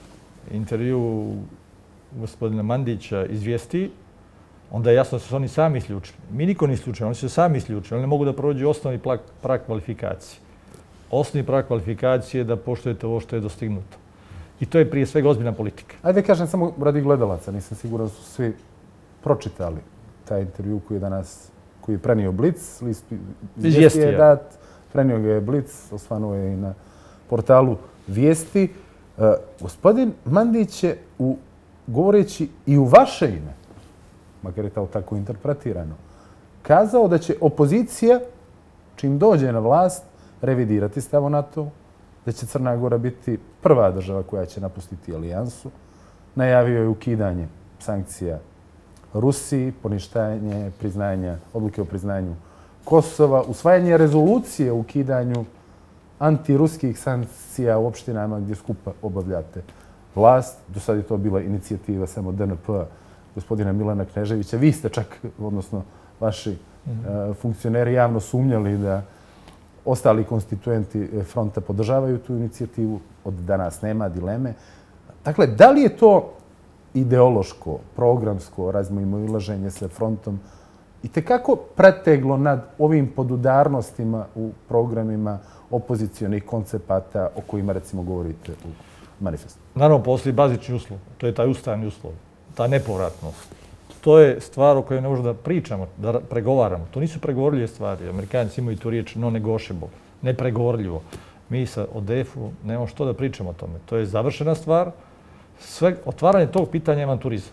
intervju gospodina Mandića iz Vijesti, onda je jasno da su se oni sami isključili. Mi niko ne isključili, oni su se sami isključili. Oni ne mogu da prođu osnovni prag kvalifikacije. Osnovni prag kvalifikacije je da poštujete ovo što je dostignuto. I to je prije svega ozbiljna politika. Ajde kažem samo radi gledalaca, nisam siguran da su svi pročitali taj intervju koji je danas, koji je prenio Blic, list Vijesti je dat, prenio ga je Blic, osvanuo je i na portalu Vijesti. Uh, gospodin Mandić je, u, govoreći i u vaše ime, makar je to tako interpretirano, kazao da će opozicija, čim dođe na vlast, revidirati stav o NATO, da će Crna Gora biti prva država koja će napustiti alijansu. Najavio je ukidanje sankcija Rusiji, poništanje priznanja, odluke o priznanju Kosova, usvajanje rezolucije o ukidanju antiruskih sankcija u opštinama gdje skupa obavljate vlast. Do sad je to bila inicijativa samo D N P-a gospodina Milana Kneževića. Vi ste čak, odnosno vaši mm-hmm. uh, funkcioneri, javno sumnjali da ostali konstituenti fronta podržavaju tu inicijativu. Od danas nema dileme. Dakle, da li je to ideološko, programsko razmimoilaženje sa frontom i tekako preteglo nad ovim podudarnostima u programima opozicionih koncepata o kojima, recimo, govorite u manifestu? Naravno, postoji bazični uslov. To je taj ustavni uslov. Ta nepovratnost. To je stvar o kojoj ne možemo da pričamo, da pregovaramo. To nisu pregovorljive stvari. Amerikanci imaju tu riječ non-negotiable, nepregovorljivo. Mi sa O D F-u nemamo što da pričamo o tome. To je završena stvar. Sve, otvaranje tog pitanja je avanturizam.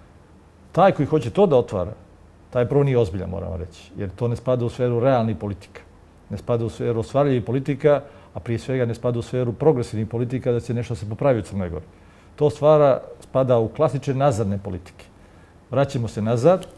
Taj koji hoće to da otvara, taj prvo nije ozbiljan, moramo reći. Jer to ne spada u sferu realnih politika. Ne spada u sferu ostvarljivih politika, a prije svega ne spada u sferu progresivnih politika da će nešto se popravi u Crnoj Gori. To stvara, spada u klasične nazadne politike. Vraćamo se nazad,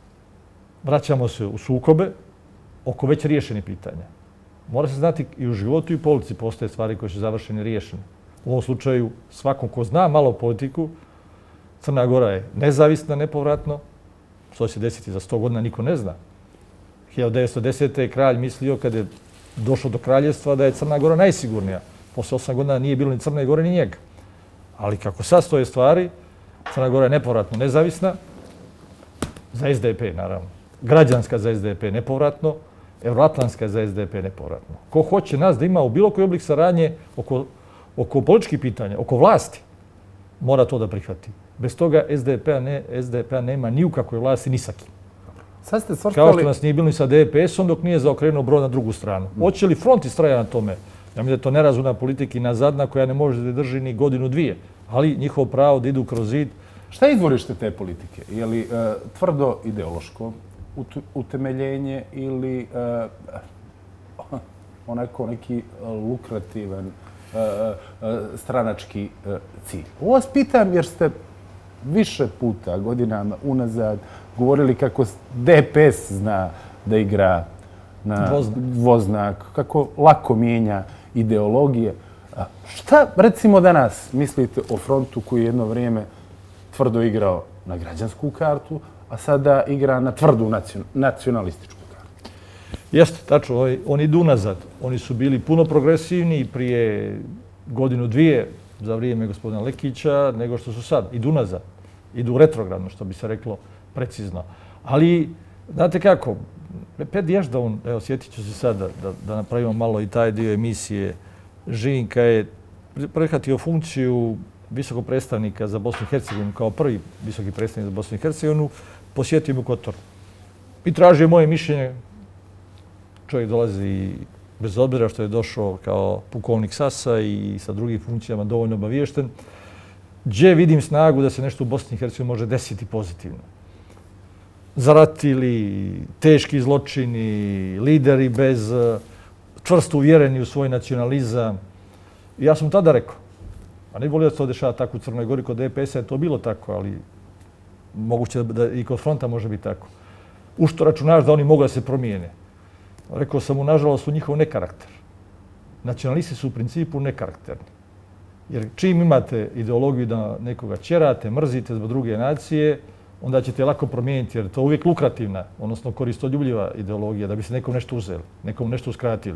vraćamo se u sukobe oko već riješenih pitanja. Mora se znati i u životu i u politici postoje stvari koje su završene i riješene. U ovom slučaju, svakom ko zna malo politiku, Crna Gora je nezavisna, nepovratno. Što će se desiti za sto godina, niko ne zna. hiljadu devetsto desete. je kralj mislio, kad je došao do kraljevstva, da je Crna Gora najsigurnija. Posle osam godina nije bilo ni Crne Gore, ni njega. Ali kako sad stoje stvari, Crna Gora je nepovratno nezavisna, za es de pe naravno. Građanska za es de pe nepovratno, euroatlantska za es de pe nepovratno. Ko hoće nas da ima u bilo koji oblik saradnje oko, oko političkih pitanja, oko vlasti, mora to da prihvati. Bez toga es de pe-a ne, es de pe-a nema ni u kakvoj vlasti, ni sa kim. Sad ste svrstali... Kao što nas nije bilo ni sa de pe esom dok nije zaokrenuo brod na drugu stranu. Hoće li front istraja na tome? Ja mislim da je to nerazumna politika i nazadna koja ne može da drži ni godinu dvije. Ali njihovo pravo da idu kroz zid. Šta je izvorište te politike? Je li e, tvrdo ideološko utemeljenje ili e, onako neki lukrativan e, e, stranački e, cilj? Ovo vas pitam jer ste više puta godinama unazad govorili kako de pe es zna da igra na Voznak. voznak, kako lako mijenja ideologije. A šta, recimo danas, mislite o frontu koji je jedno vrijeme tvrdo igrao na građansku kartu, a sada igra na tvrdu nacion, nacionalističku kartu? Jeste, tačno, oni idu nazad. Oni su bili puno progresivniji prije godinu dvije za vrijeme gospodina Lekića nego što su sad. Idu nazad. Idu retrogradno, što bi se reklo precizno. Ali, znate kako, Pet Ježdovn, evo, sjetit ću se sad da, da, da napravimo malo i taj dio emisije. Žinka je prihvatio funkciju visokog predstavnika za Bosnu i Hercegovinu, kao prvi visoki predstavnik za Bosnu i Hercegovinu, posjetio mu Kotor. I tražio moje mišljenje. Čovjek dolazi, bez obzira što je došao kao pukovnik Sasa i sa drugim funkcijama dovoljno obaviješten, gdje vidim snagu da se nešto u Bosni i Hercegovini može desiti pozitivno. Zaratili, teški zločini, lideri bez čvrsto uvjereni u svoj nacionalizam. I ja sam tada rekao, a ne volio da se to dešava tako u Crnoj Gori, kod de pe es-a je to bilo tako, ali moguće da i kod fronta može biti tako. U što računaš da oni mogu da se promijene? Rekao sam mu, nažalost, u njihov nekarakter. Nacionalisti su u principu nekarakterni. Jer čim imate ideologiju da nekoga ćerate, mrzite zbog druge nacije, onda ćete lako promijeniti, jer to je uvijek lukrativna, odnosno koristoljubljiva ideologija, da bi se nekom nešto uzeli, nekom nešto uskratili.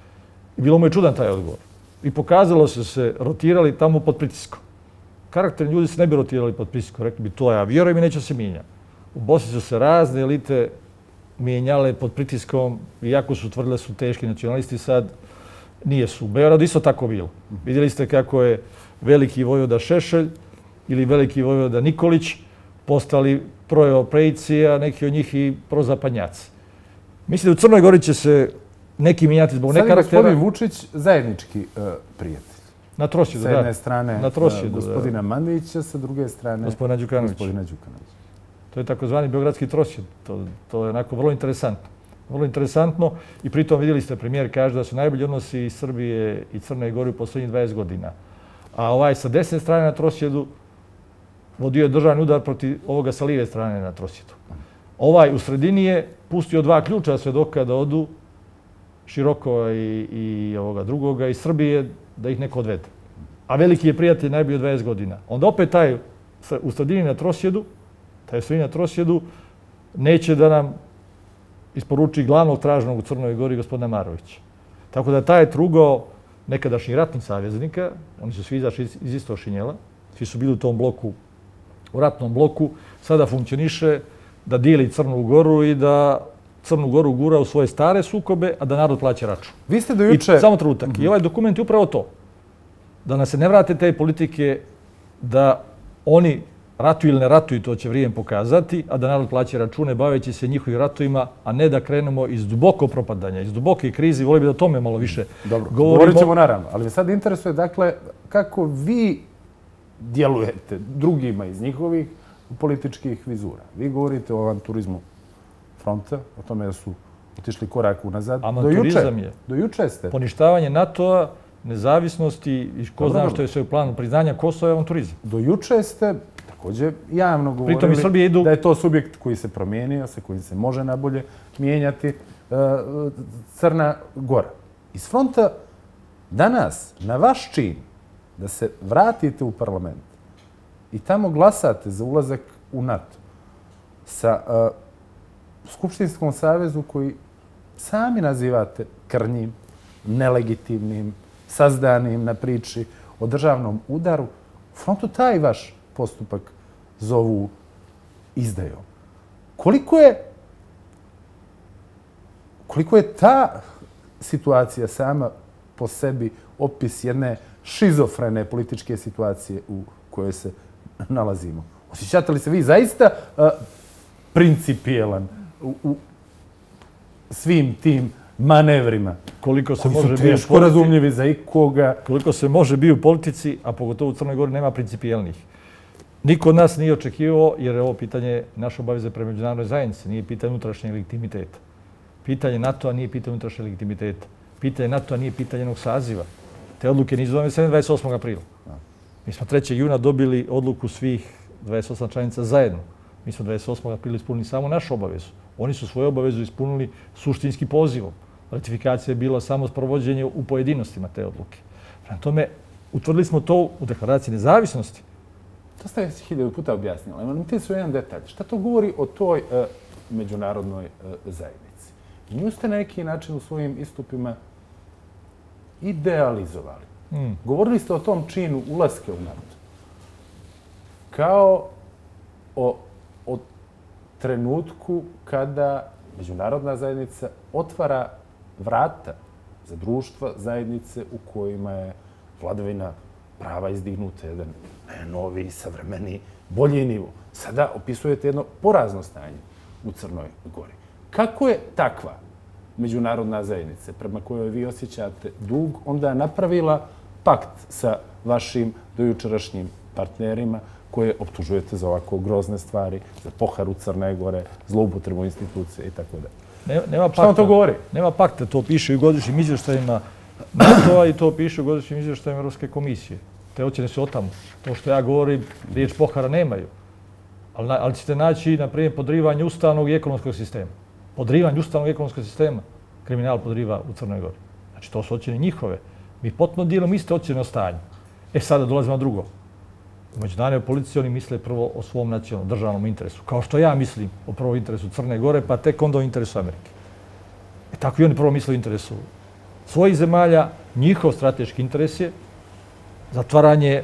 I bilo mu je čudan taj odgovor. I pokazalo se se rotirali tamo pod pritiskom. Karakterni ljudi se ne bi rotirali pod pritiskom, rekli bi to ja vjerujem i neće se mijenjati. U Bosni su se razne elite mijenjale pod pritiskom, iako su tvrdile su teški nacionalisti, sad nije su. U Beogradu isto tako bilo. Vidjeli ste kako je veliki vojvoda Šešelj ili veliki vojvoda Nikolić postali proeuropejci, a neki od njih i prozapadnjaci. Mislim da u Crnoj Gori će se neki mijenjati zbog nekaraktera. Sad je gospodin Vučić zajednički uh, prijatelj. Na Trosjedu, da. Sa jedne strane na Trosjedu, uh, gospodina Mandića, sa druge strane gospodina Đukanovića. Gospodina Đukanovića. To je takozvani beogradski Trosjed. To, to je onako vrlo interesantno. Vrlo interesantno i pritom vidjeli ste, premijer kaže da su najbolji odnosi Srbije i Crne Gore u posljednjih dvadeset godina. A ovaj sa desne strane na Trosjedu vodio je državni udar protiv ovoga sa lijeve strane na Trosjedu. Ovaj u sredini je pustio dva ključa svedoka da odu, Širokova i, i ovoga drugoga iz Srbije, da ih neko odvede. A veliki je prijatelj najbolji od dvadeset godina. Onda opet taj u sredini na Trosjedu, taj u sredini na Trosjedu, neće da nam isporuči glavnog traženog u Crnoj Gori gospodina Marovića. Tako da taj trugao nekadašnjih ratnih saveznika, oni su svi izašli iz istog šinjela, svi su bili u tom bloku, u ratnom bloku, sada funkcioniše da dijeli Crnu Goru i da Crnu Goru gura u svoje stare sukobe, a da narod plaća račun. Vi ste do juče... I samo trenutak. Mm-hmm. I ovaj dokument je upravo to. Da nas se ne vrate te politike da oni ratuju ili ne ratuju, to će vrijeme pokazati, a da narod plaća račune baveći se njihovim ratovima, a ne da krenemo iz duboko propadanja, iz duboke krize. Volio bih da o tome malo više Dobro, govorimo. Govorit ćemo naravno, ali me sad interesuje, dakle, kako vi djelujete drugima iz njihovih političkih vizura. Vi govorite o avanturizmu fronta, o tome da su otišli korak unazad. Avanturizam je do juče ste. Poništavanje NATO-a, nezavisnosti i ko zna što je sve u planu priznanja Kosova je avanturizam. Do juče ste također javno govorili idu... da je to subjekt koji se promijenio, sa kojim se može nabolje mijenjati Crna Gora. Iz fronta danas, na vaš čin, da se vratite u parlament i tamo glasate za ulazak u NATO sa uh, Skupštinskom savezu koji sami nazivate krnjim, nelegitimnim, sazdanim na priči o državnom udaru, frontu taj vaš postupak zovu izdajom. Koliko je, koliko je ta situacija sama po sebi opis jedne šizofrene političke situacije u kojoj se nalazimo? Osjećate li se vi zaista uh, principijelan u, u svim tim manevrima koliko se koji može su teško razumljivi za ikoga? Koliko se može biti u politici, a pogotovo u Crnoj Gori, nema principijelnih. Niko od nas nije očekivao, jer je ovo pitanje naše obaveze prema međunarodnoj zajednici, nije pitanje unutrašnjeg legitimiteta. Pitanje NATO-a nije pitanje unutrašnjeg legitimiteta. Pitanje NATO-a nije pitanje jednog saziva. Te odluke nisu donesene dvadeset osmog aprila. Mi smo trećeg juna dobili odluku svih dvadeset osam članica zajedno. Mi smo dvadeset osmog aprila ispunili samo našu obavezu. Oni su svoju obavezu ispunili suštinski pozivom. Ratifikacija je bila samo sprovođenje u pojedinostima te odluke. Prema tome, utvrdili smo to u deklaraciji nezavisnosti. To ste već hiljadu puta objasnili. Ali imate su jedan detalj. Šta to govori o toj uh, međunarodnoj uh, zajednici? Nju ste na neki način u svojim istupima idealizovali. Mm. Govorili ste o tom činu ulaske u NATO. Kao o, o trenutku kada međunarodna zajednica otvara vrata za društva zajednice u kojima je vladavina prava izdignuta jedan novi, savremeni, bolji nivo. Sada opisujete jedno porazno stanje u Crnoj Gori. Kako je takva međunarodna zajednica prema kojoj vi osjećate dug onda napravila pakt sa vašim dojučerašnjim partnerima koje optužujete za ovako grozne stvari, za poharu Crne Gore, zloupotrebu institucije i tako dalje? Nema pakta. Šta vam to govori? Nema pakta, to piše i u godišnjim izvještajima NATO-a i to piše u godišnjim izvještajima Europske komisije. Te ocjene su otamo. To što ja govorim, riječ pohara nemaju. Ali, ali ćete naći, na primjer, podrivanje ustavnog i ekonomskog sistema. Podrivanje ustavnog i ekonomskog sistema kriminal podriva u Crnoj Gori. Znači, to su ocjene njihove. Mi potpuno dijelom iste ocjene o stanju. E, sada dolazimo na drugo. U međunarodnoj politici oni misle prvo o svom nacionalnom državnom interesu. Kao što ja mislim o prvom interesu Crne Gore, pa tek onda o interesu Amerike. E, tako i oni prvo misle o interesu svojih zemalja, njihov strateški interes je zatvaranje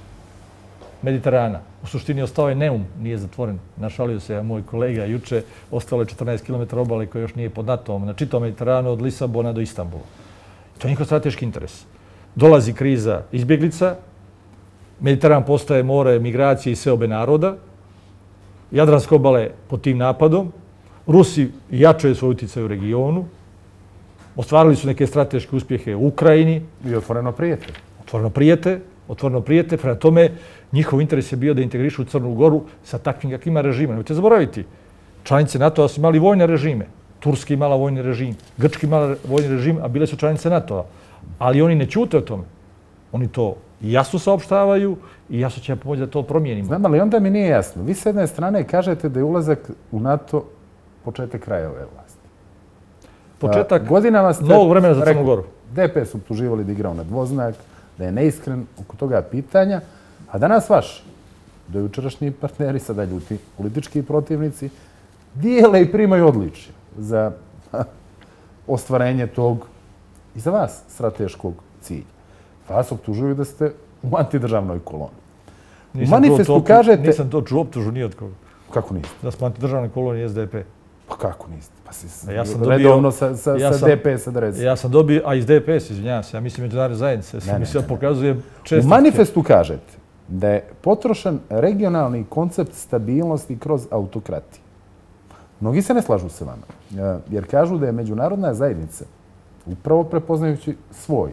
Mediterana. U suštini ostao je Neum, nije zatvoren. Našalio se ja, moj kolega, juče ostalo je četrnaest kilometara obale koje još nije pod NATO-om na čitavom Mediteranu od Lisabona do Istanbula. To je njihov strateški interes. Dolazi kriza izbjeglica, Mediteran postaje more migracije i seobe naroda, Jadranske obale pod tim napadom, Rusi jačaju svoj utjecaj u regionu, ostvarili su neke strateške uspjehe u Ukrajini. I otvoreno prijete. Otvoreno prijete, otvoreno prijete. Prema tome, njihov interes je bio da integrišu Crnu Goru sa takvim kakvima režima. Nemojte zaboraviti, članice NATO-a su imali vojne režime. Turski imala vojni režim, Grčki imala vojni režim, a bile su članice NATO-a. Ali oni ne ćute o tome. Oni to jasno saopštavaju i jasno će pomoći da to promijenimo. Znam, ali onda mi nije jasno. Vi s jedne strane kažete da je ulazak u NATO početak kraja ove vlasti. Početak godinama ste novog vremena za Crnu Goru. D P S optuživali da igrao na dvoznak, da je neiskren oko toga pitanja, a danas vaš dojučerašnji partneri, sada ljuti politički protivnici, dijele i primaju odličje za ostvarenje tog i za vas strateškog cilja. Vas optužuju da ste u antidržavnoj koloni. U manifestu kažete... Nisam to čuo optužu ni od koga. Kako niste? Da smo antidržavnoj koloni S D P. Pa kako niste? Pa si ja sam redovno sa, sa, ja sa sam, D P S adresom. Ja sam dobio, a iz D P S, izvinjavam se, ja mislim međunarodne zajednice. Ja mislim da pokazujem čestitke. U manifestu kažete da je potrošen regionalni koncept stabilnosti kroz autokratiju. Mnogi se ne slažu sa vama, jer kažu da je međunarodna zajednica, upravo prepoznajući svoj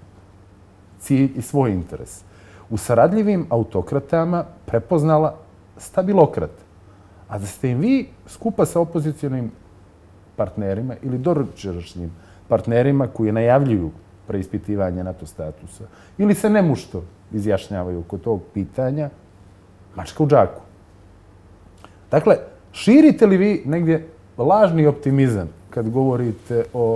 cilj i svoj interes, u saradljivim autokratama prepoznala stabilokrate. A da ste im vi skupa sa opozicijonim partnerima ili dojučerašnjim partnerima koji najavljuju preispitivanje NATO statusa ili se nemušto izjašnjavaju oko tog pitanja, mačka u džaku. Dakle, širite li vi negdje lažni optimizam kad govorite o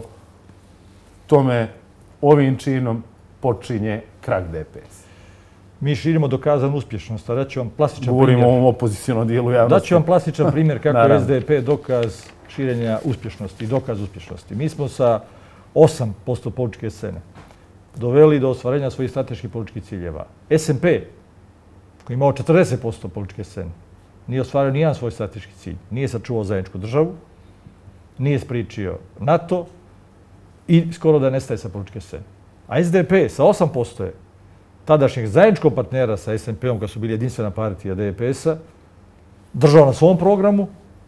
tome ovim činom počinje krak D P S? Mi širimo dokazanu uspješnost, a daću vam plastičan primjer. Govorimo o ovom opozicionom dijelu javnosti. Daću vam plastičan primjer kako je S D P dokaz širenja uspješnosti, dokaz uspješnosti. Mi smo sa osam posto političke scene doveli do ostvarenja svojih strateških političkih ciljeva. S and P koji je imao četrdeset posto političke scene, nije ostvario nijedan svoj strateški cilj, nije sačuvao zajedničku državu, nije spričio NATO i skoro da nestaje sa političke scene. A S D P sa osam posto je tadašnjeg zajedničkog partnera sa S N P-om, kad su bili jedinstvena partija D P S-a, držao na svom programu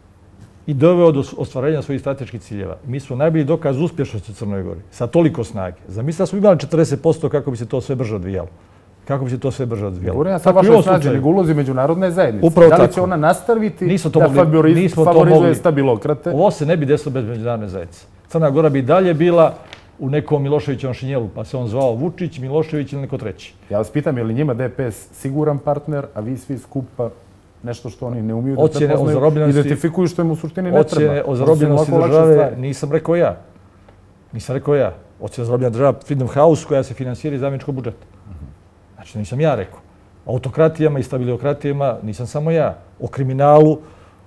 i doveo do ostvarenja svojih strateških ciljeva. Mi smo najbolji dokaz uspješnosti u Crnoj Gori, sa toliko snage. Zamislite da smo imali četrdeset posto kako bi se to sve brže odvijalo. Kako bi se to sve brže odvijalo. Govorim ja sad vašoj snazi, nego ulozi međunarodne zajednice. Upravo da li će tako. ona nastaviti Nismo to da mogli- favoriz- nismo to favorizuje mogli. stabilokrate? Ovo se ne bi desilo bez međunarodne zajednice. Crna Gora bi dalje bila u nekom Miloševićevom šinjelu, pa se on zvao Vučić, Milošević ili neko treći. Ja vas pitam, je li njima D P S siguran partner, a vi svi skupa nešto što oni ne umiju da Ocjene o prepoznaju, zarobljenosti- identifikuju što im u suštini ne treba. Ocjene o To su zarobljenosti mnogo lakše države stvari. nisam rekao ja. Nisam rekao ja. Ocjena zarobljena država Freedom House koja se finansira iz zajedničkog budžeta. Znači nisam ja rekao. O autokratijama i stabiliokratijama nisam samo ja. O kriminalu,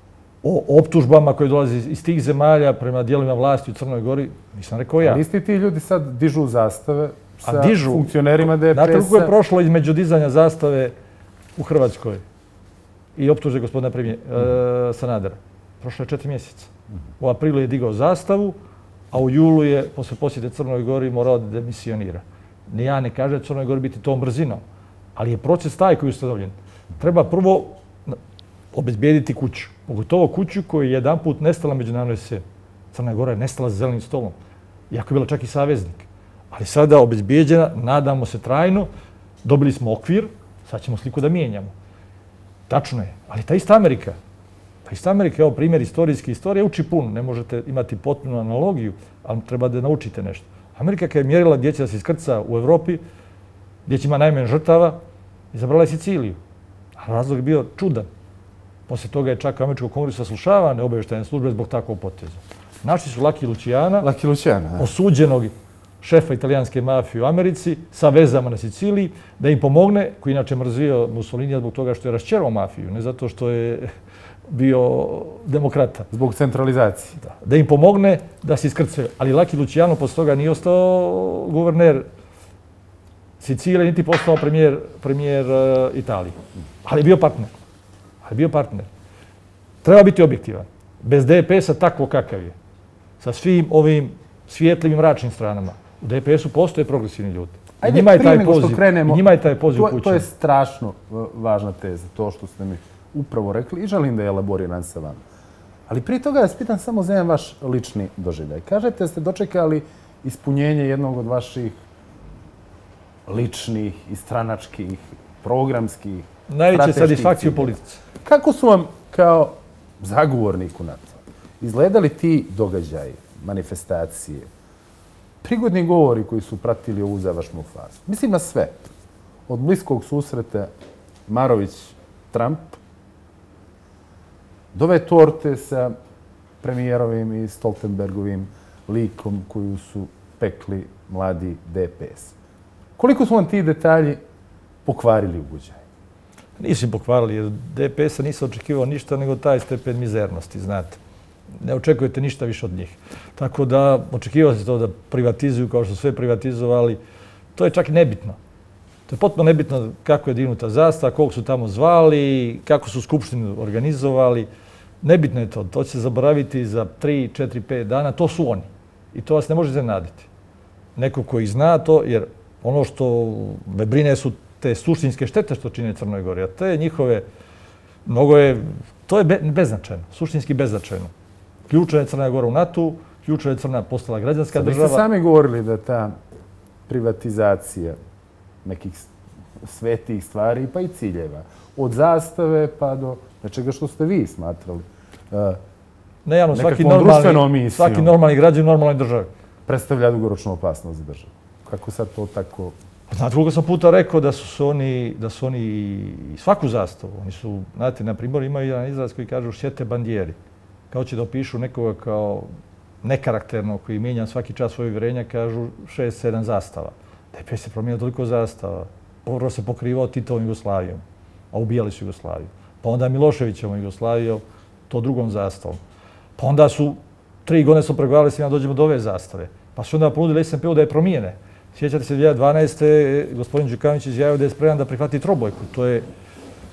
o optužbama koje dolaze iz- iz tih zemalja prema dijelovima vlasti u Crnoj Gori nisam rekao ja. Ali isti ti ljudi sad dižu zastave sa A dižu. funkcionerima D P S-a. Znate kako je prošlo između dizanja zastave u Hrvatskoj i optuže gospodina premije, e, Sanadera? Prošlo je četiri mjeseca. U aprilu je digao zastavu, a u julu je, posle posjete Crnoj Gori, morao da demisionira. Ni ja ne kaže da će Crnoj Gori biti tom brzinom, ali je proces taj koji je ustanovljen. Treba prvo na- obezbijediti kuću, pogotovo kuću koja je jedan put nestala međunarodnoj sceni. Crna Gora je nestala za zelenim stolom, iako je bila čak i saveznik. Ali sada obezbijeđena, nadamo se trajno, dobili smo okvir, sad ćemo sliku da mijenjamo. Tačno je, ali ta ista Amerika, ta ista Amerika, evo primjer istorijski, istorija uči puno, ne možete imati potpunu analogiju, ali treba da naučite nešto. Amerika kad je mjerila gdje će da se iskrca u Evropi, gdje će ima najmanje žrtava, izabrala je Siciliju. A razlog je bio čudan. Poslije toga je čak u Američkog kongresu saslušavane obavještajne službe zbog takvog poteza. Našli su Lucky Luciana, Laki Luciana, da. osuđenog šefa italijanske mafije u Americi sa vezama na Siciliji, da im pomogne, koji inače mrzio Mussolinija zbog toga što je raščerao mafiju, ne zato što je bio demokrata. Zbog centralizacije. Da, da im pomogne da se iskrcaju. Ali Lucky Luciano posle toga nije ostao guverner Sicilije, niti postao premijer, premijer uh, Italije. Ali je bio partner. Ali je bio partner. Treba biti objektivan. Bez D P S-a takvo kakav je, sa svim ovim svijetlim i mračnim stranama, u D P S-u postoje progresivni ljudi. I Ajde, njima je prije taj nego što poziv, krenemo, i njima je taj poziv to, upućen. to je strašno uh, važna teza, to što ste mi upravo rekli i želim da je elaboriram sa vama. Ali prije toga vas pitam samo za jedan vaš lični doživljaj. Kažete da ste dočekali ispunjenje jednog od vaših ličnih i stranačkih, programskih, Najveće strateških satisfakcije u ciljeva. politici. Kako su vam kao zagovorniku NATO izgledali ti događaji, manifestacije, prigodni govori koji su pratili ovu završnu fazu? Mislim na sve. Od bliskog susreta Marović-Trump do ove torte sa premijerovim i Stoltenbergovim likom koju su pekli mladi D P S. Koliko su vam ti detalji pokvarili ugođaj? Nisu im pokvarili, jer D P S-a nisam očekivao ništa nego taj stepen mizernosti, znate. Ne očekujete ništa više od njih. Tako da očekivao se to da privatizuju kao što su sve privatizovali. To je čak i nebitno. To je potpuno nebitno kako je dignuta zastava, koliko su tamo zvali, kako su skupštinu organizovali. Nebitno je to. To će se zaboraviti za tri, četiri, pet dana. To su oni. I to vas ne može iznenaditi. Neko koji zna to, jer ono što me brine su te suštinske štete što čine Crnoj Gori, a te njihove, mnogo je, to je be, beznačajno, suštinski beznačajno. Ključna je Crna Gora u NATO, ključna je Crna postala građanska Sad vi ste država. sami govorili da ta privatizacija nekih svetih stvari pa i ciljeva, od zastave pa do nečega što ste vi smatrali, uh, Ne, javno, svaki nekakvom društvenom normalni, misijom. svaki normalni građan u normalnoj državi. predstavlja dugoročnu opasnost za državu. Kako sad to tako... Znate koliko sam puta rekao da su oni, da su oni i svaku zastavu, oni su, znate, na primjer imaju jedan izraz koji kažu sjete bandijeri. Kao će da opišu nekoga kao nekarakterno koji mijenja svaki čas svoje uvjerenja, kažu šest, sedam zastava. D P S se promijenio toliko zastava. Prvo se pokrivao Titovom Jugoslavijom, a ubijali su Jugoslaviju. Pa onda Miloševićevom Jugoslavijom, to drugom zastavom. Pa onda su, tri godine smo pregovarali s njima dođemo do ove zastave. Pa su onda ponudili S N P-u da je promijene. Sjećate se, dvije hiljade dvanaeste. gospodin Đukanović izjavio da je spreman da prihvati trobojku. To je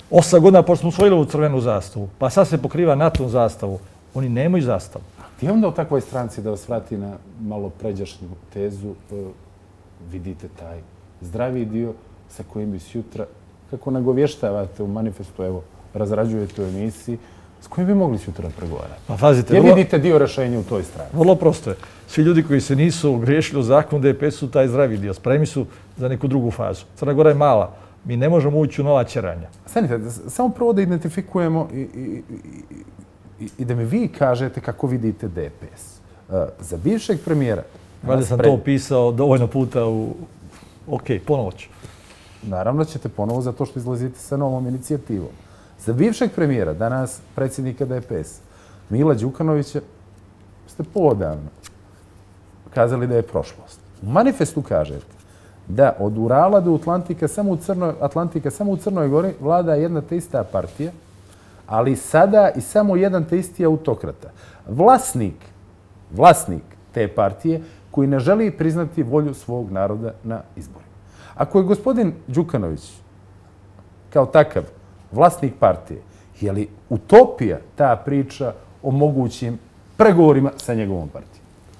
Osam godina pošto smo usvojili ovu crvenu zastavu, pa sad se pokriva NATO zastavu. Oni nemaju zastavu. Ti onda u takvoj stranci, da vas vrati na malo pređašnju tezu, vidite taj zdravi dio sa kojim bi sutra, kako nagovještavate u manifestu, evo, razrađujete u emisiji, s kojim bi mogli sutra pregovarati? Pa pazite, Gdje vidite dio rješenja u toj strani? Vrlo prosto je. Svi ljudi koji se nisu ogriješili u zakon D P S su taj zdravi dio. Spremni su za neku drugu fazu. Crna Gora je mala. Mi ne možemo ući u nova ćeranja. Stanite, samo prvo da identifikujemo i, i, i, i da mi vi kažete kako vidite D P S. Za bivšeg premijera... Valjda sam to opisao dovoljno puta u... Ok, ponovo ću. Naravno ćete ponovo zato što izlazite sa novom inicijativom. Za bivšeg premijera, danas predsjednika D P S, Mila Đukanovića, ste poodavno kazali da je prošlost. U manifestu kažete da od Urala do Atlantika samo u Crnoj, Atlantika samo u Crnoj Gori vlada jedna te ista partija, ali sada i samo jedan te isti autokrata. Vlasnik, vlasnik te partije koji ne želi priznati volju svog naroda na izborima. Ako je gospodin Đukanović kao takav vlasnik partije, je li utopija ta priča o mogućim pregovorima sa njegovom partijom?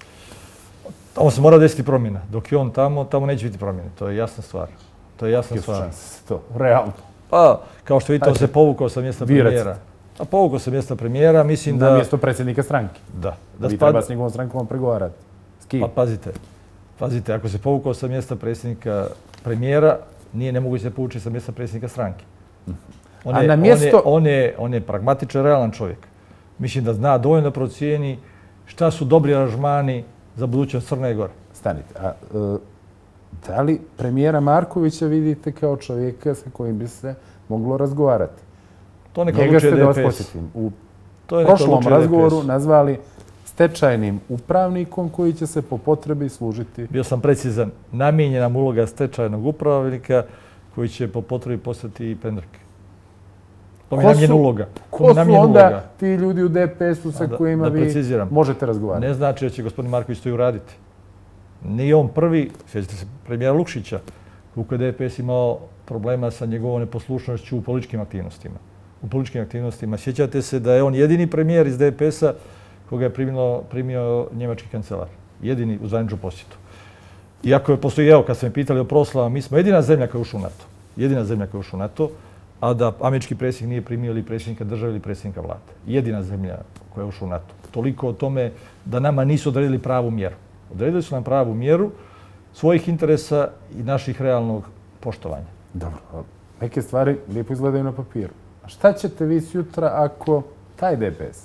Tamo se mora desiti promjena. Dok je on tamo, tamo neće biti promjene. To je jasna stvar. To je jasna stvar. To, realno. Pa, kao što vidite, on se povukao sa mjesta premijera. A povukao sa mjesta premijera, mislim da... Na mjesto predsjednika stranke. Da. Da vi treba s njegovom strankom pregovarati. S kim? Pa pazite, pazite, ako se povukao sa mjesta predsjednika premijera, nije nemoguće se povući sa mjesta predsjednika stranke. On je, mjesto... on, je, on, je, on je pragmatičan, realan čovjek. Mislim da zna dovoljno procijeni šta su dobri aranžmani za budućnost Crne Gore. Stanite, a e, da li premijera Markovića vidite kao čovjeka sa kojim bi se moglo razgovarati? To neka odlučuje D P S. Da vas posjetim, u to je prošlom razgovoru nazvali stečajnim upravnikom koji će se po potrebi služiti... Bio sam precizan. Namijenjena nam uloga stečajnog upravnika koji će po potrebi postati i pendrek. To mi je namjena uloga. Ko su onda ti ljudi u D P S-u sa kojima vi možete razgovarati? Ne znači da će gospodin Marković to i uraditi. Nije on prvi, sjećate se premijera Lukšića, koliko je D P S imao problema sa njegovom neposlušnošću u političkim aktivnostima. U političkim aktivnostima. Sjećate se da je on jedini premijer iz D P S-a koga je primio, primio njemački kancelar. Jedini u zvaničnu posjetu. Iako je postoji, evo, kad ste me pitali o proslavama, mi smo jedina zemlja koja je ušla u NATO. Jedina zemlja koja je ušla u NATO, a da američki predsjednik nije primio ili predsjednika države ili predsjednika vlade. Jedina zemlja koja je ušla u NATO. Toliko o tome da nama nisu odredili pravu mjeru. Odredili su nam pravu mjeru svojih interesa i naših realnog poštovanja. Dobro, neke stvari lijepo izgledaju na papiru. A šta ćete vi sutra ako taj D P S,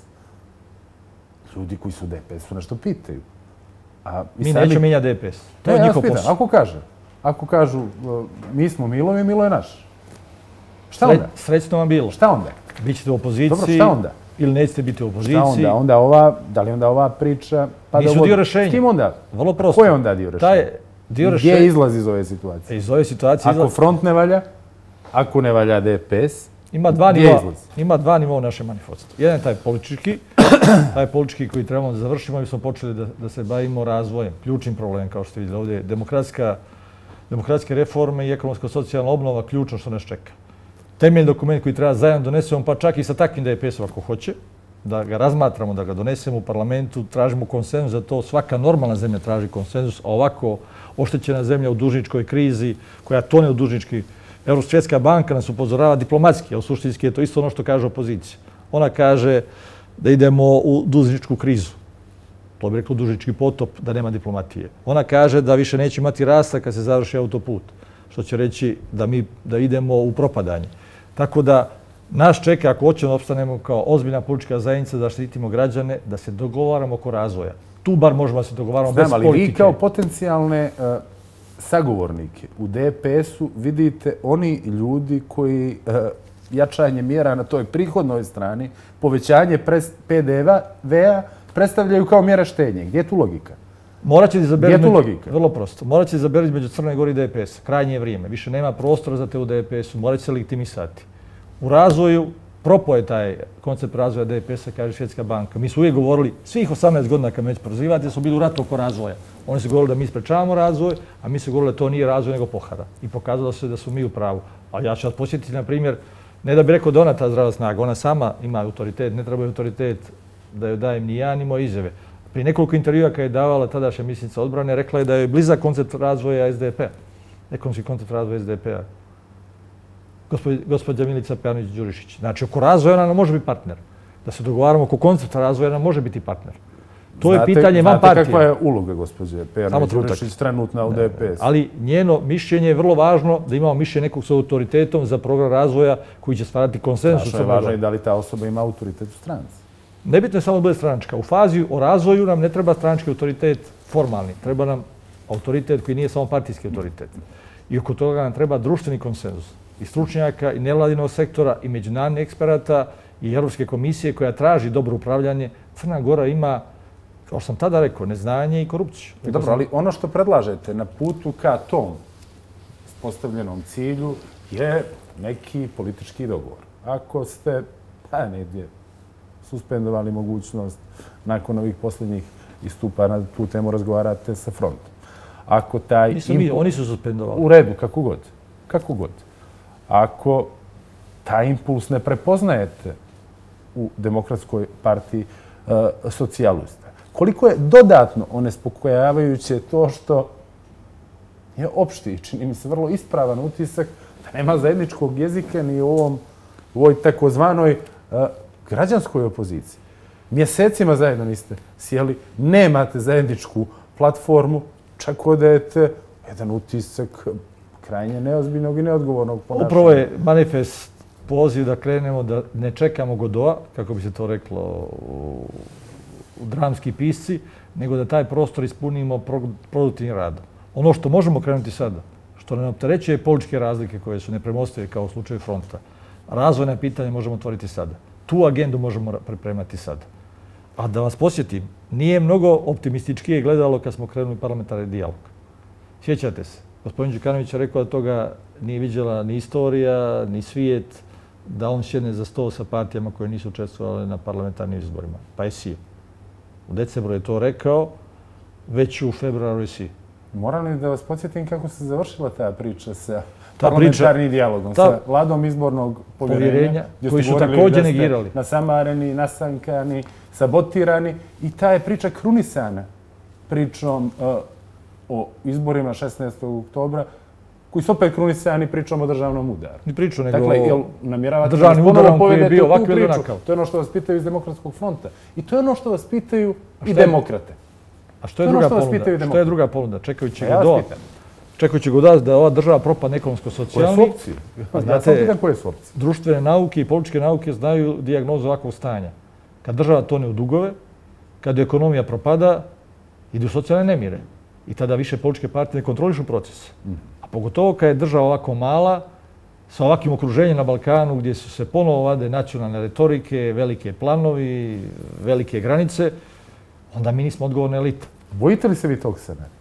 ljudi koji su u D P S-u nešto pitaju? A mi nećemo mijenjati D P S. To ne, je njihov posao. Ako kaže, ako kažu mi smo Milovi, Milo je naš. Šta onda? Srećno vam bilo. Šta onda? Bićete u opoziciji. Dobro, šta onda? Ili nećete biti u opoziciji. Šta onda? Onda ova, da li onda ova priča... Pa nisu dio rješenja. S kim onda? Vrlo prosto. Ko je onda dio rješenja? Taj dio rješenja... Gdje izlazi iz ove situacije? Iz ove situacije izlazi... Ako front ne valja, ako ne valja D P S, ima dva nivoa, ima dva nivoa u našem manifestu. Jedan je taj politički, taj politički koji trebamo da završimo, mi smo počeli da, da se bavimo razvojem. Ključnim problemom, kao što vidite ovdje, demokratska, demokratske reforme i ekonomsko-socijalna obnova, ključno što nas čeka. Temeljni dokument koji treba zajedno donesemo, pa čak i sa takvim D P S-om ako hoće, da ga razmatramo, da ga donesemo u parlamentu, tražimo konsenzus za to. Svaka normalna zemlja traži konsenzus, a ovako oštećena zemlja u dužničkoj krizi, koja tone u dužnički, Svjetska banka nas upozorava diplomatski, a suštinski je to isto ono što kaže opozicija. Ona kaže da idemo u dužničku krizu. To bi reklo dužnički potop, da nema diplomatije. Ona kaže da više neće imati rasta kad se završi autoput, što će reći da mi da idemo u propadanje. Tako da nas čeka, ako hoćemo da opstanemo kao ozbiljna politička zajednica, da štitimo građane, da se dogovaramo oko razvoja. Tu bar možemo da se dogovaramo bez politike. Ali vi kao potencijalne sagovornike u D P S-u vidite oni ljudi koji jačanje mjera na toj prihodnoj strani, povećanje P D V-a predstavljaju kao mjera štednje. Gdje je tu logika? Morat će da izaberiti... Gdje je tu logika? Vrlo prosto. Morat će da izaberiti među Crnoj Gori i D P S. Krajnje je vrijeme. Više nema prostora za te u D P S-u. Morat će se legitimisati. U razvoju propao je taj koncept razvoja D P S-a, kaže Svjetska banka. Mi su uvijek govorili, svih osamnaest godina kad me već prozivate, su bili u ratu oko razvoja. Oni su govorili da mi sprečavamo razvoj, a mi su govorili da to nije razvoj nego pohara. I pokazalo se da su mi u pravu. Ali ja ću vas posjetiti, na primjer, Ne da bi rekao da ona ta zdrava snaga, ona sama ima autoritet, ne treba autoritet da joj dajem ni ja, ni moje izjave. Prije nekoliko intervjua kada je davala tadašnja ministrica odbrane, rekla je da je blizak koncept razvoja es de pe-a, ekonomski koncept razvoja es de pe-a. Gospođa Milica Pejanović-Đurišić. Znači, oko razvoja ona može biti partner. Da se dogovaramo oko koncepta razvoja ona može biti partner. To je pitanje van partije. Znate kakva je uloga gospođe Pejanović-Đurišić trenutna u de pe es? Ali njeno mišljenje je vrlo važno da imamo mišljenje nekog sa autoritetom za program razvoja koji će stvarati konsensus. Strašno je važno i da li ta osoba ima autoritet u stranci. Nebitno je samo da bude stranačka. U fazi o razvoju nam ne treba stranački autoritet formalni. Treba nam autoritet koji nije samo partijski autoritet. I oko toga nam treba društveni konsenzus. I stručnjaka, i nevladinog sektora, i međunarodnih eksperata, i Europske komisije koja traži dobro upravljanje. Crna Gora ima, kao sam tada rekao, neznanje i korupciju. Dobro, ali ono što predlažete na putu ka tom postavljenom cilju je neki politički dogovor. Ako ste, pa negdje, suspendovali mogućnost nakon ovih posljednjih istupa na tu temu razgovarate sa frontom. Ako taj Nisu mi, oni su suspendovali. U redu, kako god. Kako god. Ako taj impuls ne prepoznajete u Demokratskoj partiji uh, socijalista, koliko je dodatno onespokojavajuće to što je opšti, čini mi se vrlo ispravan utisak da nema zajedničkog jezika ni u ovom, u ovoj takozvanoj uh, građanskoj opoziciji. Mjesecima zajedno niste sjeli, nemate zajedničku platformu, čak odajete jedan utisak krajnje neozbiljnog i neodgovornog ponašanja. Upravo je manifest poziv da krenemo, da ne čekamo Godoa, kako bi se to reklo u, u dramski pisci, nego da taj prostor ispunimo produktivnim radom. Ono što možemo krenuti sada, što ne opterećuje političke razlike koje su nepremostive kao u slučaju fronta, razvojne pitanje možemo otvoriti sada. Tu agendu možemo pripremati sada. A da vas posjetim, nije mnogo optimističkije gledalo kad smo krenuli parlamentarni dijalog. Sjećate se, gospodin Đukanović je rekao da toga nije viđala ni istorija, ni svijet, da on sjedne za sto sa partijama koje nisu učestvovali na parlamentarnim izborima. Pa je sije. U decembru je to rekao, već u februaru je sije. Moram li da vas podsjetim kako se završila ta priča sa parlamentarnim dijalogom, sa vladom izbornog povjerenja, koji su također negirali. Nasamareni, nasankani, sabotirani i ta je priča krunisana pričom uh, o izborima šesnaestog oktobra, koji su opet krunisani pričom o državnom udaru. Ni priču, nego dakle, jel namjeravate državnim udarom koji je bio ovako ili onakav. To je ono što vas pitaju iz Demokratskog fronta. I to je ono što vas pitaju i demokrate. A što je druga ponuda? Što je druga ponuda? Čekajući Godoa. Čekajući Godoa da ova država propadne ekonomsko-socijalni. Koje su opcije? Znate, koje su opcije? Društvene nauke i političke nauke znaju dijagnozu ovakvog stanja. Kad država tone u dugove, kad ekonomija propada, idu socijalne nemire. I tada više političke partije ne kontrolišu proces. A pogotovo kad je država ovako mala, sa ovakvim okruženjem na Balkanu, gdje su se ponovo vade nacionalne retorike, velike planovi, velike granice, onda mi nismo odgovorna elita. Bojite li se vi tog scenarija?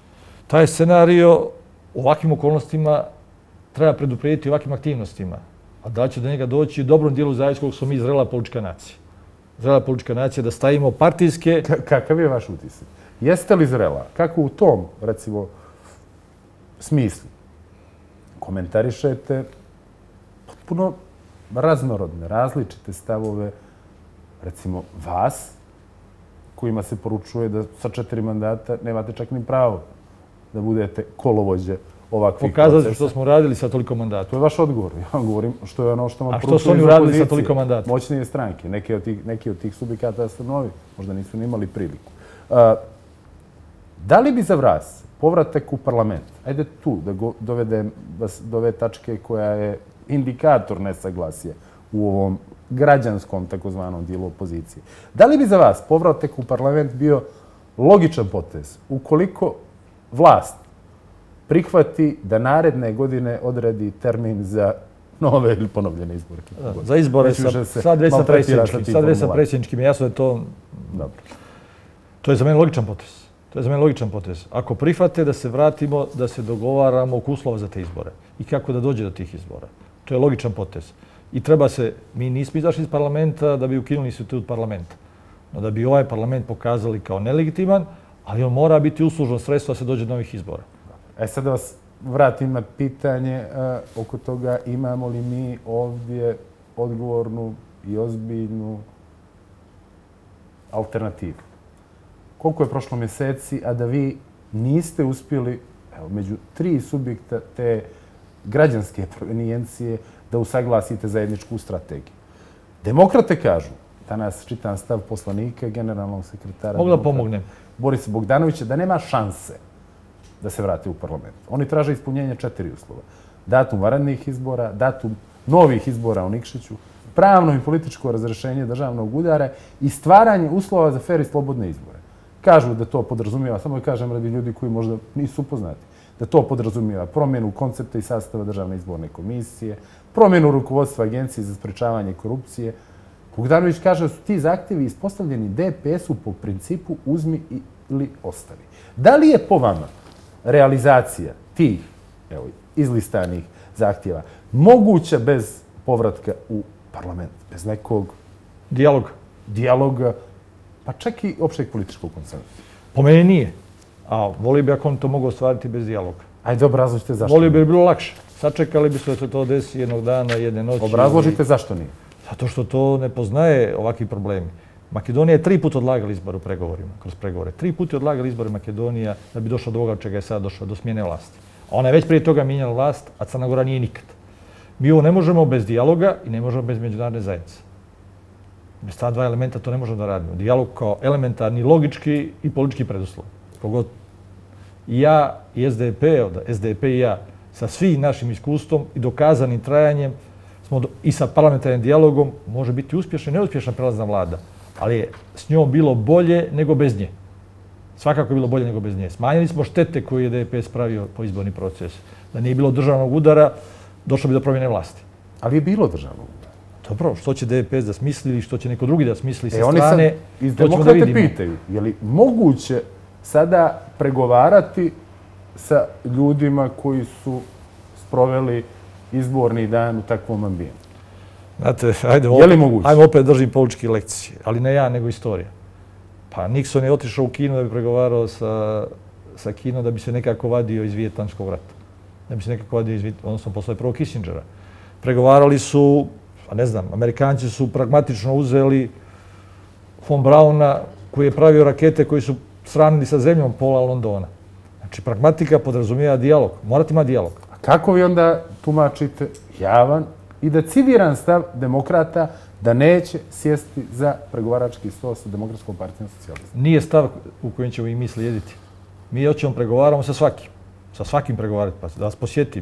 Taj scenario u ovakvim okolnostima treba preduprijediti ovakvim aktivnostima. A da će do njega doći u dobrom dijelu zajedničkog smo mi zrela politička nacija. Zrela politička nacija da stavimo partijske... Kakav je vaš utisak? Jeste li zrela? Kako u tom, recimo, smislu komentarišete potpuno raznorodne, različite stavove, recimo, vas, kojima se poručuje da sa četiri mandata nemate čak ni pravo da budete kolovođe ovakvih procesa. Pokazali što smo radili sa toliko mandata. To je vaš odgovor. Ja vam govorim što je ono što vam poručuje iz opozicije. A što su oni radili sa toliko mandata? Moćnije stranke. Neki od tih, neki od tih subjekata su novi. Možda nisu ni imali priliku. Uh, da li bi za vas povratak u parlament, ajde tu da go, dovedem vas do ove tačke koja je indikator nesaglasija u ovom građanskom takozvanom dijelu opozicije. Da li bi za vas povratak u parlament bio logičan potez ukoliko vlast prihvati da naredne godine odredi termin za nove ili ponovljene izbore? Za izbore sa, sad već sa predsjedničkim. Sad već sa predsjedničkim. Jasno je to... Dobro. To je za mene logičan potez. To je za mene logičan potez. Ako prihvate da se vratimo, da se dogovaramo oko uslova za te izbore i kako da dođe do tih izbora. To je logičan potez. I treba se, mi nismo izašli iz parlamenta da bi ukinuli institut parlamenta. No, da bi ovaj parlament pokazali kao nelegitiman, ali on mora biti uslužno sredstvo da se dođe do novih izbora. E sad da vas vratim na pitanje oko toga imamo li mi ovdje odgovornu i ozbiljnu alternativu. Koliko je prošlo mjeseci, a da vi niste uspjeli evo, među tri subjekta te građanske provenijencije da usaglasite zajedničku strategiju. Demokrate kažu, danas čitam stav poslanika, generalnog sekretara Mogu da pomognem. Borisa Bogdanovića, da nema šanse da se vrate u parlament. Oni traže ispunjenje četiri uslova. Datum vanrednih izbora, datum novih izbora u Nikšiću, pravno i političko razrešenje državnog udara i stvaranje uslova za fer i slobodne izbore. Kažu da to podrazumijeva, samo da kažem radi ljudi koji možda nisu upoznati, da to podrazumijeva promjenu koncepta i sastava državne izborne komisije, promjenu rukovodstva Agencije za sprečavanje korupcije. Bogdanović kaže da su ti zahtjevi ispostavljeni D P S-u po principu uzmi ili ostavi. Da li je po vama realizacija tih evo, izlistanih zahtjeva moguća bez povratka u parlament, bez nekog Dijalog. dijaloga, pa čak i opšteg političkog konsenzusa? Po meni nije. A volio bi ako on to mogu ostvariti bez dijaloga. Ajde, obrazložite zašto Volio bi nije. bilo lakše. Sačekali bi se da se to desi jednog dana, jedne noći. Obrazložite zašto nije. Zato što to ne poznaje ovakvi problemi. Makedonija je tri puta odlagala izbor u pregovorima, kroz pregovore. Tri puta je odlagala izbore Makedonija da bi došla do ovoga čega je sad došla, do smjene vlasti. A ona je već prije toga mijenjala vlast, a Crna Gora nije nikad. Mi ovo ne možemo bez dijaloga i ne možemo bez međunarodne zajednice. Bez ta dva elementa to ne možemo da radimo. Dijalog kao elementarni, logički i politički preduslov. Kogod i ja i S D P, S D P i ja, sa svim našim iskustvom i dokazanim trajanjem smo do, i sa parlamentarnim dijalogom može biti uspješna i neuspješna prelazna vlada, ali je s njom bilo bolje nego bez nje. Svakako je bilo bolje nego bez nje. Smanjili smo štete koje je D P S pravio po izborni proces. Da nije bilo državnog udara, došlo bi do promjene vlasti. Ali je bilo državnog udara. Dobro, što će D P S da smisli ili što će neko drugi da smisli sa E, oni strane, sad iz to ćemo da demokrate vidimo. pitaju, je li moguće sada pregovarati sa ljudima koji su sproveli izborni dan u takvom ambijentu? Znate, ajde, Je li moguće? ajmo opet držim političke lekcije, ali ne ja, nego istorija. Pa Nixon je otišao u Kinu da bi pregovarao sa, sa Kinom da bi se nekako vadio iz Vijetnamskog rata. Da bi se nekako vadio iz Vijetnamskog, odnosno posle prvog Kissingera. Pregovarali su, a ne znam, Amerikanci su pragmatično uzeli von Brauna koji je pravio rakete koji su sravnili sa zemljom pola Londona. Znači, pragmatika podrazumijeva dijalog. Morate imati dijalog. A kako vi onda tumačite javan i decidiran stav demokrata da neće sjesti za pregovarački stol sa Demokratskom partijom socijalista? Nije stav u kojem ćemo i mi slijediti. Mi hoćemo pregovaramo sa svakim. Sa svakim pregovarati. Pa da vas posjetim.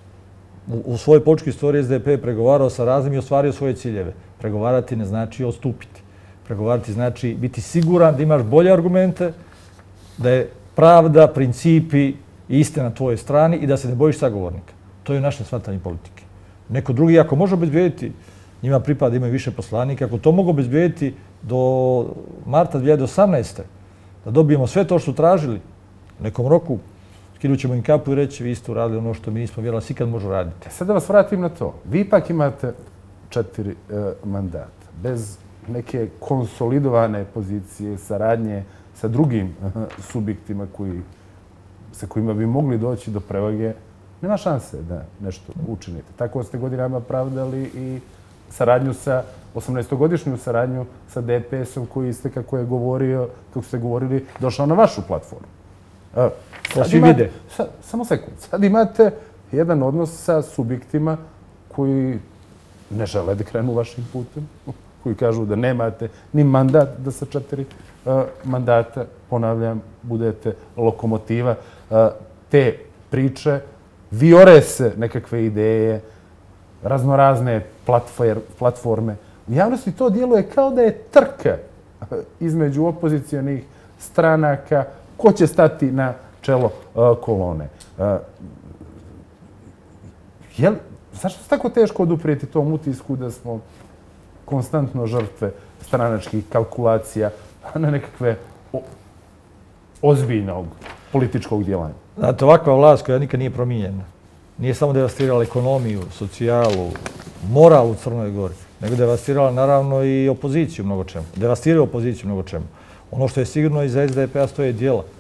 U, u svojoj političkoj istoriji S D P je pregovarao sa raznim i ostvario svoje ciljeve. Pregovarati ne znači odstupiti. Pregovarati znači biti siguran da imaš bolje argumente, da je pravda, principi i istina na tvojoj strani i da se ne bojiš sagovornika. To je naše shvatanje politike. Neko drugi, ako može obezbijediti, njima pripada imaju više poslanika, ako to mogu obezbijediti do marta dvije hiljade osamnaeste. da dobijemo sve to što su tražili u nekom roku, skinut ćemo im kapu i reći vi ste uradili ono što mi nismo vjerovali, svi kad možu raditi. Sad da vas vratim na to. Vi ipak imate četiri e, mandata. Bez neke konsolidovane pozicije, saradnje sa drugim aha, subjektima koji, sa kojima bi mogli doći do prevage, nema šanse da nešto učinite. Tako ste godinama pravdali i saradnju sa, osamnaestogodišnju saradnju sa D P S-om koji ste, kako je govorio, kako ste govorili, došao na vašu platformu. E, To svi vide. Sad, samo sekund. Sad imate jedan odnos sa subjektima koji ne žele da krenu vašim putem, koji kažu da nemate ni mandat da sa četiri uh, mandata, ponavljam, budete lokomotiva uh, te priče, viore se nekakve ideje, raznorazne platform, platforme. U javnosti to djeluje kao da je trka između opozicijonih stranaka, ko će stati na čelo uh, kolone. Uh, jel, zašto se tako teško oduprijeti tom utisku da smo konstantno žrtve stranačkih kalkulacija, a ne nekakve o, ozbiljnog političkog djelanja? Znate, ovakva vlast koja nikad nije promijenjena, nije samo devastirala ekonomiju, socijalu, moral u Crnoj Gori, nego devastirala naravno i opoziciju mnogo čemu. Devastirala opoziciju mnogo čemu. Ono što je sigurno iza S D P-a stoje djela.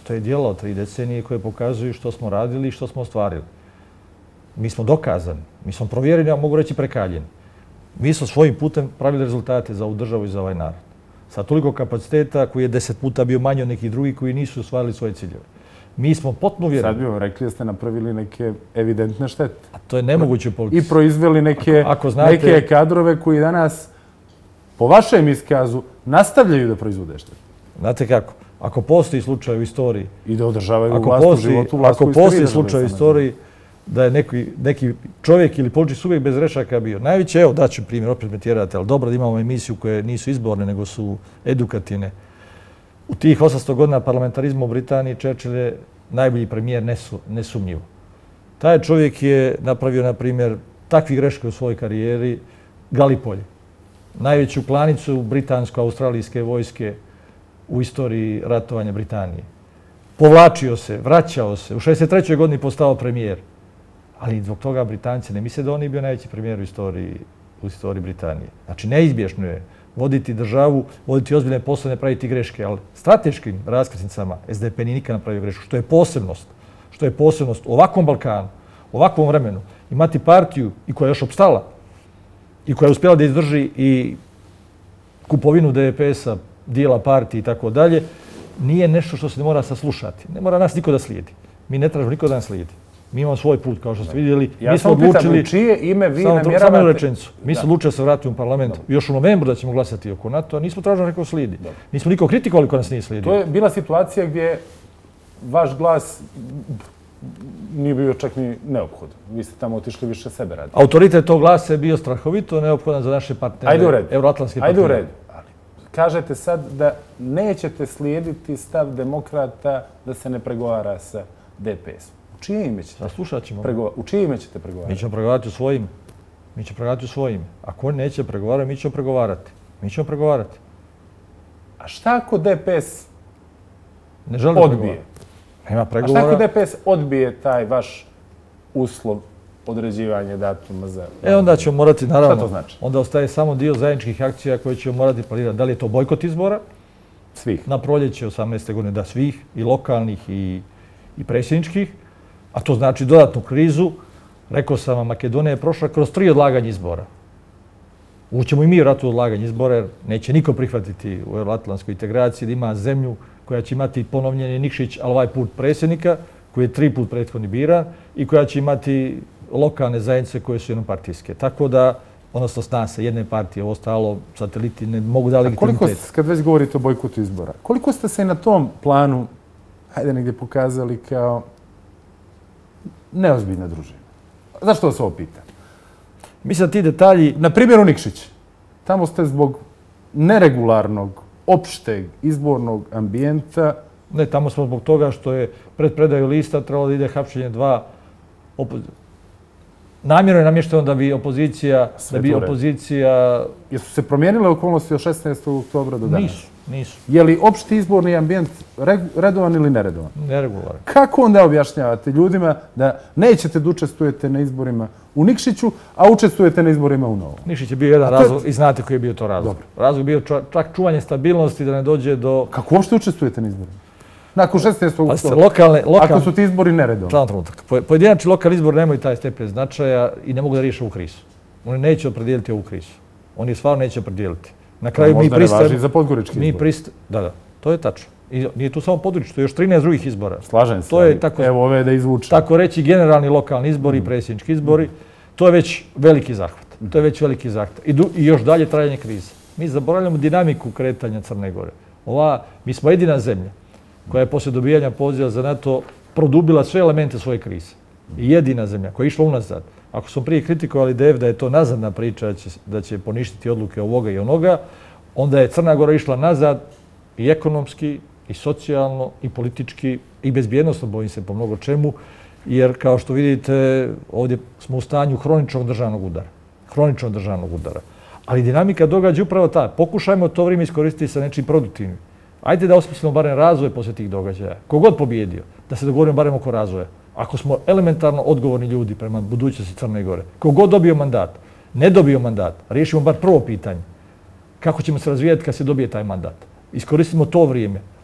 postoje djela od tri decenije koje pokazuju što smo radili i što smo ostvarili. Mi smo dokazani, mi smo provjereni, a mogu reći prekaljeni. Mi smo svojim putem pravili rezultate za ovu državu i za ovaj narod. Sa toliko kapaciteta koji je deset puta bio manji od nekih drugih koji nisu ostvarili svoje ciljeve. Mi smo potpuno vjerni. Sad bi vam rekli da ste napravili neke evidentne štete. A to je nemoguće u politici. I proizveli neke, ako, ako znate, neke kadrove koji danas, po vašem iskazu, nastavljaju da proizvode štete. Znate kako? Ako postoji slučaj u istoriji... I da održavaju ako vlast postoji, u životu, vlast ako postoji slučaj u istoriji da je neki, neki čovjek ili politički subjekt bez grešaka bio. Najveće, evo daću primjer, opet me tjerate, ali dobro da imamo emisiju koje nisu izborne, nego su edukativne. U tih osamsto godina parlamentarizma u Britaniji Churchill je najbolji premijer nesu, nesumnjivo. Taj čovjek je napravio, na primjer, takvi greške u svojoj karijeri, Galipolje. Najveću klanicu britansko-australijske vojske u istoriji ratovanja Britanije. Povlačio se, vraćao se, u šezdeset trećoj godini postao premijer. Ali zbog toga Britanci ne misle da on je bio najveći premijer u istoriji, u istoriji Britanije. Znači, neizbješno je voditi državu, voditi ozbiljne poslove, ne praviti greške, ali strateškim raskrsnicama es de pe nije nikad napravio grešku, što je posebnost. Što je posebnost u ovakvom Balkanu, u ovakvom vremenu, imati partiju i koja je još opstala i koja je uspjela da izdrži i kupovinu de pe es a, dijela partije i tako dalje, nije nešto što se ne mora saslušati. Ne mora nas niko da slijedi. Mi ne tražimo niko da nas slijedi. Mi imamo svoj put, kao što ste vidjeli. Ja mi smo odlučili... čije ime vi namjeravate... Samo jednu rečenicu. Mi smo odlučili da se vratimo u parlament. Dobro. Još u novembru da ćemo glasati oko NATO, a nismo tražili neko slijedi. Dobro. Nismo niko kritikovali ko nas nije slijedio. To je bila situacija gdje vaš glas nije bio čak ni neophodan. Vi ste tamo otišli više sebe raditi. Autoritet tog glasa je bio strahovito neophodan za naše partnere. Ajde u red. Euroatlantske partnere. Ajde u red. Kažete sad da nećete slijediti stav demokrata da se ne pregovara sa de pe esom. U čije ime ćete? Saslušat ćemo. U čije ime ćete pregovarati? Mi ćemo pregovarati u svojim. Mi ćemo pregovarati u svojim. Ako oni neće pregovarati, mi ćemo pregovarati. Mi ćemo pregovarati. A šta ako de pe es ne želi odbije? Nema pregovora. A šta ako de pe es odbije taj vaš uslov određivanje datuma za... E, onda ćemo morati, naravno, šta to znači? Onda ostaje samo dio zajedničkih akcija koje ćemo morati planirati. Da li je to bojkot izbora? Svih. Na proljeće osamnaeste godine, da, svih, i lokalnih i, i predsjedničkih. A to znači dodatnu krizu. Rekao sam vam, Makedonija je prošla kroz tri odlaganja izbora. Ućemo i mi u ratu odlaganja izbora, jer neće niko prihvatiti u euroatlantskoj integraciji da ima zemlju koja će imati ponovljeni Nikšić, ali ovaj put predsjednika, koji je tri put prethodni biran i koja će imati lokalne zajednice koje su jednopartijske. Tako da, odnosno s nas, jedne partije, ovo ostalo, sateliti ne mogu da legitimitet. A koliko, kad već govorite o bojkotu izbora, koliko ste se na tom planu, hajde negdje pokazali kao neozbiljna družina? Zašto vas ovo pitam? Mislim da ti detalji... Na primjer u Nikšić. Tamo ste zbog neregularnog, opšteg izbornog ambijenta... Ne, tamo smo zbog toga što je pred predaju lista trebalo da ide hapšenje dva... Opo... Namjerno je namješteno da bi opozicija... Da bi opozicija... Jesu se promijenile okolnosti od šesnaestog oktobra do danas? Nisu, nisu. Je li opšti izborni ambijent redovan ili neredovan? Neregularan. Kako onda objašnjavate ljudima da nećete da učestvujete na izborima u Nikšiću, a učestvujete na izborima u Novom? Nikšić je bio jedan razlog i znate koji je bio to razlog. Razlog je bio čak čuvanje stabilnosti da ne dođe do... Kako uopšte učestvujete na izborima? Nakon šesnaestog oktobra. Lokalne, lokalne, ako su ti izbori neredovni. Samo trenutak. Pojedinačni lokalni izbor nemaju taj stepen značaja i ne mogu da riješe ovu krizu. Oni neće opredijeliti ovu krizu. Oni stvarno neće opredijeliti. Na kraju mi pristajemo... Možda ne važi za podgorički izbor. Prist... Da, da. To je tačno. I nije tu samo podgorički, to je još trinaest drugih izbora. Slažem se. To je tako, evo ove da izvučem. Tako reći generalni lokalni izbori i predsjednički izbori. To je već veliki zahvat. To je već veliki zahvat. I, du... I još dalje trajanje krize. Mi zaboravljamo dinamiku kretanja Crne Gore. Ova, mi smo jedina zemlja koja je poslije dobijanja poziva za NATO produbila sve elemente svoje krize. I jedina zemlja koja je išla unazad. Ako smo prije kritikovali D E F da je to nazadna priča, da će, da će poništiti odluke ovoga i onoga, onda je Crna Gora išla nazad i ekonomski, i socijalno, i politički, i bezbjednostno, bojim se po mnogo čemu, jer kao što vidite, ovdje smo u stanju hroničnog državnog udara. Hroničnog državnog udara. Ali dinamika događa upravo ta. Pokušajmo to vrijeme iskoristiti sa nečim produktivnim. Ajde da osmislimo barem razvoj poslije tih događaja. Kogod pobjedio, da se dogovorimo barem oko razvoja. Ako smo elementarno odgovorni ljudi prema budućnosti Crne Gore, kogod dobio mandat, ne dobio mandat, riješimo bar prvo pitanje. Kako ćemo se razvijati kad se dobije taj mandat? Iskoristimo to vrijeme.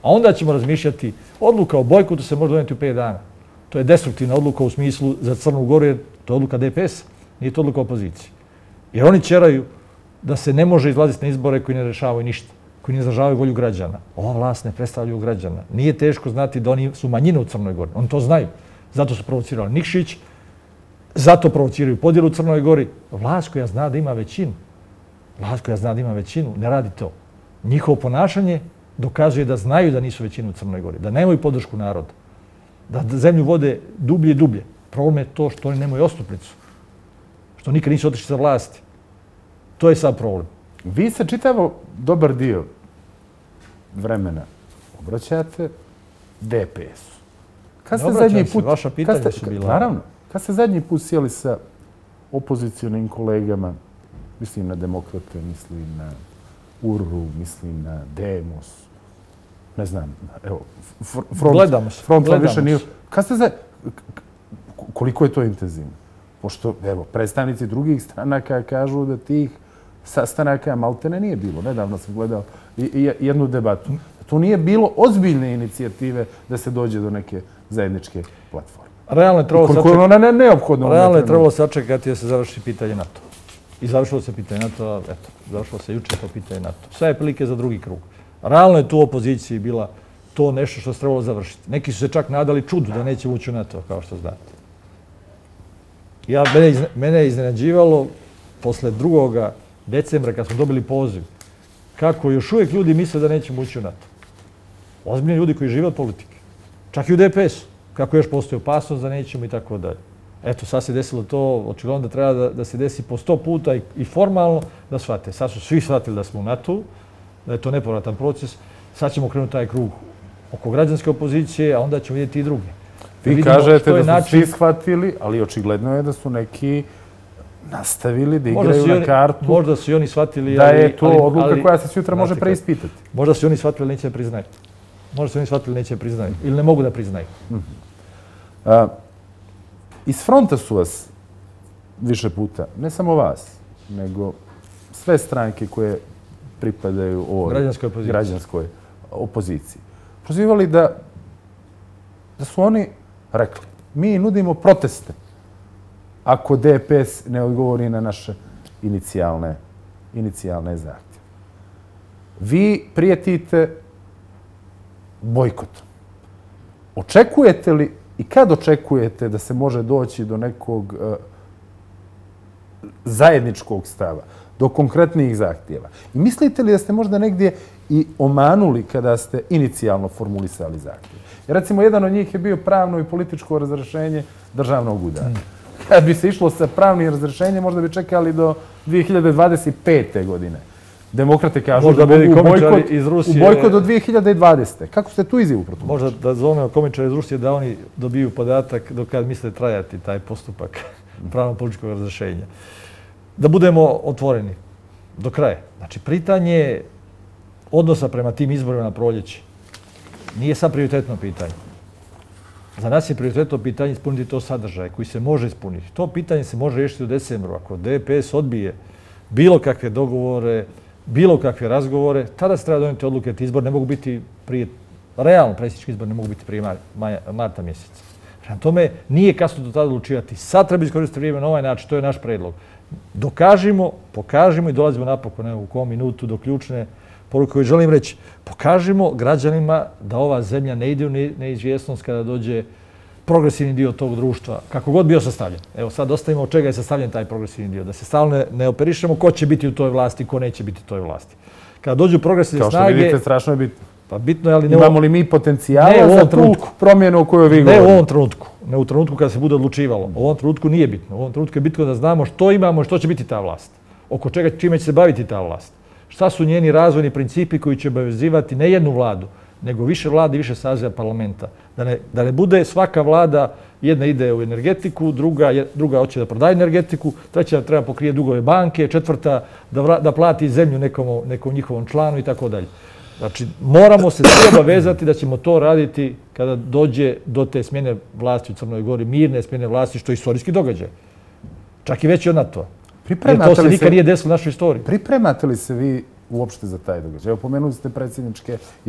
A onda ćemo razmišljati, odluka o bojkotu se može donijeti u pet dana. To je destruktivna odluka u smislu za Crnu Goru, jer to je odluka D P S-a, nije to odluka opozicije. Jer oni ćeraju da se ne može izlaziti na izbore koji ne rešavaju ništa, koji ne izražavaju volju građana. Ova vlast ne predstavljaju građana. Nije teško znati da oni su manjina u Crnoj Gori. Oni to znaju. Zato su provocirali Nikšić, zato provociraju podjelu u Crnoj Gori. Vlast koja zna da ima većinu, vlast koja zna da ima većinu, ne radi to. Njihovo ponašanje dokazuje da znaju da nisu većinu u Crnoj Gori, da nemaju podršku naroda, da zemlju vode dublje i dublje. Problem je to što oni nemaju odstupnicu, što nikad nisu otišli sa vlasti. To je sad problem. Vi se čitavo dobar dio vremena obraćate D P S-u. Kad ste zadnji put... Vaša pitanja su bila... Naravno. Kad ste zadnji put sjeli sa opozicionim kolegama, mislim na Demokrate, mislim na U R U, mislim na Demos, ne znam, evo, front, gledamo se, front gledamo više nije... se. Kad ste za... Koliko je to intenzivno? Pošto, evo, predstavnici drugih stranaka kažu da tih sastanaka maltene nije bilo. Nedavno sam gledao i, i jednu debatu. To nije bilo ozbiljne inicijative da se dođe do neke zajedničke platforme. Realno je trebalo sačekati... Ona ne, neophodno. Realno je trebalo sačekati da se završi pitanje NATO. I završilo se pitanje NATO, eto, završilo se juče to pitanje NATO. Sve je prilike za drugi krug. Realno je tu u opoziciji bila to nešto što se trebalo završiti. Neki su se čak nadali čudu da neće ući u NATO, kao što znate. Ja, mene, izne, mene je iznenađivalo posle drugoga decembra, kad smo dobili poziv, kako još uvijek ljudi misle da nećemo ući u NATO. Ozbiljni ljudi koji žive od politike. Čak i u D P S-u. Kako još postoji opasnost da nećemo i tako dalje. Eto, sad se desilo to, očigledno da treba da, da se desi po sto puta i, i formalno da shvate. Sad su svi shvatili da smo u NATO-u, da je to nepovratan proces. Sad ćemo krenuti taj krug oko građanske opozicije, a onda ćemo vidjeti i drugi. Vi kažete da su način... svi shvatili, ali očigledno je da su neki nastavili da igraju na kartu. Možda su i oni shvatili, da je to ali, odluka ali, koja se sutra može preispitati. Možda su i oni shvatili, ali neće priznaju. Možda su oni shvatili, neće priznaju. Ili ne mogu da priznaju. Mm-hmm. A, iz fronta su vas više puta, ne samo vas, nego sve stranke koje pripadaju ovoj građanskoj opoziciji, građanskoj opoziciji prozivali da, da su oni rekli, mi nudimo proteste ako D P S ne odgovori na naše inicijalne, inicijalne zahtjeve. Vi prijetite bojkotom. Očekujete li i kad očekujete da se može doći do nekog uh, zajedničkog stava, do konkretnijih zahtjeva? I mislite li da ste možda negdje i omanuli kada ste inicijalno formulisali zahtjeve? Jer recimo jedan od njih je bio pravno i političko razrešenje državnog udara. Mm. Kad bi se išlo sa pravnim razrešenjem, možda bi čekali do dvije hiljade dvadeset pete. godine. Demokrate kažu možda da mogu bojkot, iz Rusije, u bojkot do dvije hiljade dvadesete. Kako ste tu izjavu protumačili? Možda da zovemo komičare iz Rusije da oni dobiju podatak do kad misle trajati taj postupak pravno-političkog razrešenja. Da budemo otvoreni do kraja. Znači, pitanje odnosa prema tim izborima na proljeće nije sad prioritetno pitanje. Za nas je prioritetno pitanje ispuniti to sadržaje koji se može ispuniti. To pitanje se može riješiti u decembru. Ako D P S odbije bilo kakve dogovore, bilo kakve razgovore, tada se treba donijeti odluke. Ti izbori ne mogu biti prije, realno predsjednički izbori ne mogu biti prije maja, marta mjeseca. Prema tome, nije kasno do tada odlučivati. Sad treba iskoristiti vrijeme na ovaj način, to je naš predlog. Dokažimo, pokažimo i dolazimo napokon u kom minutu do ključne poruke koju želim reći. Pokažimo građanima da ova zemlja ne ide u neizvjesnost kada dođe progresivni dio tog društva, kako god bio sastavljen. Evo sad ostavimo od čega je sastavljen taj progresivni dio. Da se stalno ne, ne operišemo ko će biti u toj vlasti, ko neće biti u toj vlasti. Kada dođu progresivne snage... Kao što vidite, strašno je bitno. Pa bitno je, ali ne... Imamo li mi potencijala za tu promjenu o kojoj vi govorite? Ne u ovom trenutku. Ne u trenutku kada se bude odlučivalo. U ovom trenutku nije bitno. U ovom trenutku je bitno da znamo što imamo i što će biti ta vlast. Oko čega, čime će se baviti ta vlast. Šta su njeni razvojni principi koji će obavezivati ne jednu vladu, nego više vlade i više saziva parlamenta. Da ne, da ne bude svaka vlada, jedna ide u energetiku, druga, druga hoće da prodaje energetiku, treća treba pokrije dugove banke, četvrta da, vra, da plati zemlju nekom, nekom njihovom članu i tako dalje. Znači, moramo se svi obavezati da ćemo to raditi kada dođe do te smjene vlasti u Crnoj Gori, mirne smjene vlasti, što je istorijski događaj. Čak i veći od NATO. Jer to se nikad nije desilo u našoj istoriji. Pripremate li se vi uopšte za taj događaj? Evo, pomenuli ste predsjedničke izbore.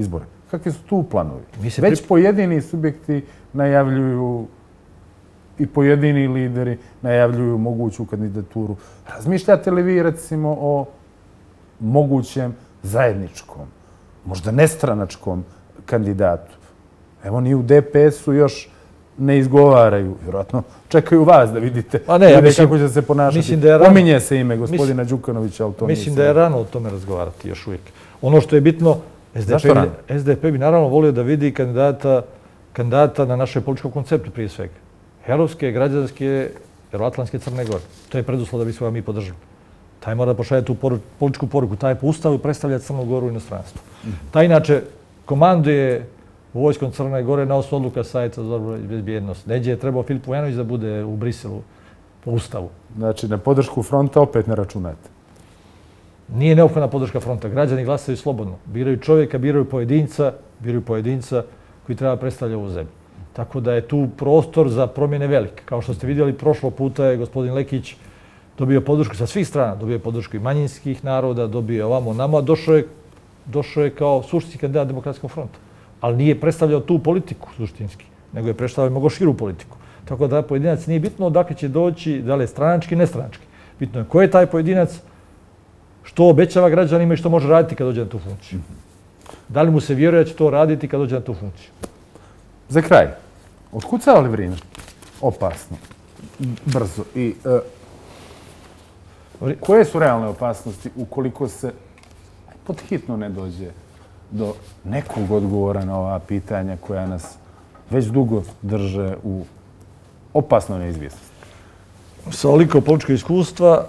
kakvi su tu planovi? Već pojedini subjekti najavljuju i pojedini lideri najavljuju moguću kandidaturu. Razmišljate li vi, recimo, o mogućem zajedničkom, možda nestranačkom kandidatu? Evo, ni u D P S-u još ne izgovaraju. Vjerojatno čekaju vas da vidite kako će se ponašati. Pominje se ime gospodina Đukanovića, ali to nije. Mislim da je rano o tome razgovarati još uvijek. Ono što je bitno, S D P bi naravno volio da vidi kandidata na našoj političkom konceptu prije svega. Europske, građanske, euroatlantske Crne Gore. To je preduslov da bi smo mi podržali. Taj mora da pošalje tu političku poruku. Taj po ustavu predstavlja Crnu Goru u inostranstvu. Taj inače komanduje vojskom Crne Gore na osnovu odluka Savjeta za odbranu i bezbjednost. Neđe je trebao Filip Vujanović da bude u Briselu po ustavu. Znači, na podršku fronta opet ne računate? Nije neophodna podrška fronta. Građani glasaju slobodno. Biraju čovjeka, biraju pojedinca, biraju pojedinca koji treba predstavljati ovu zemlju. Tako da je tu prostor za promjene velik. Kao što ste vidjeli, prošlo puta je gospodin Lekić dobio podršku sa svih strana. Dobio je podršku i manjinskih naroda, dobio je ovamo nama. Došao je kao suštinski kandidat Demokratskog fronta. Ali nije predstavljao tu politiku suštinski, nego je predstavljao mnogo širu politiku. Tako da pojedinac nije bitno odakle će doći, da li je stranački, nestranački. Bitno je ko je taj pojedinac, što obećava građanima i što može raditi kad dođe na tu funkciju. Da li mu se vjeruje da će to raditi kad dođe na tu funkciju? Za kraj, otkucava li vrijeme? Opasno. Brzo. I koje su realne opasnosti ukoliko se podhitno ne dođe do nekog odgovora na ova pitanja koja nas već dugo drže u opasnoj neizvjesnosti? Sa ovoliko političkog iskustva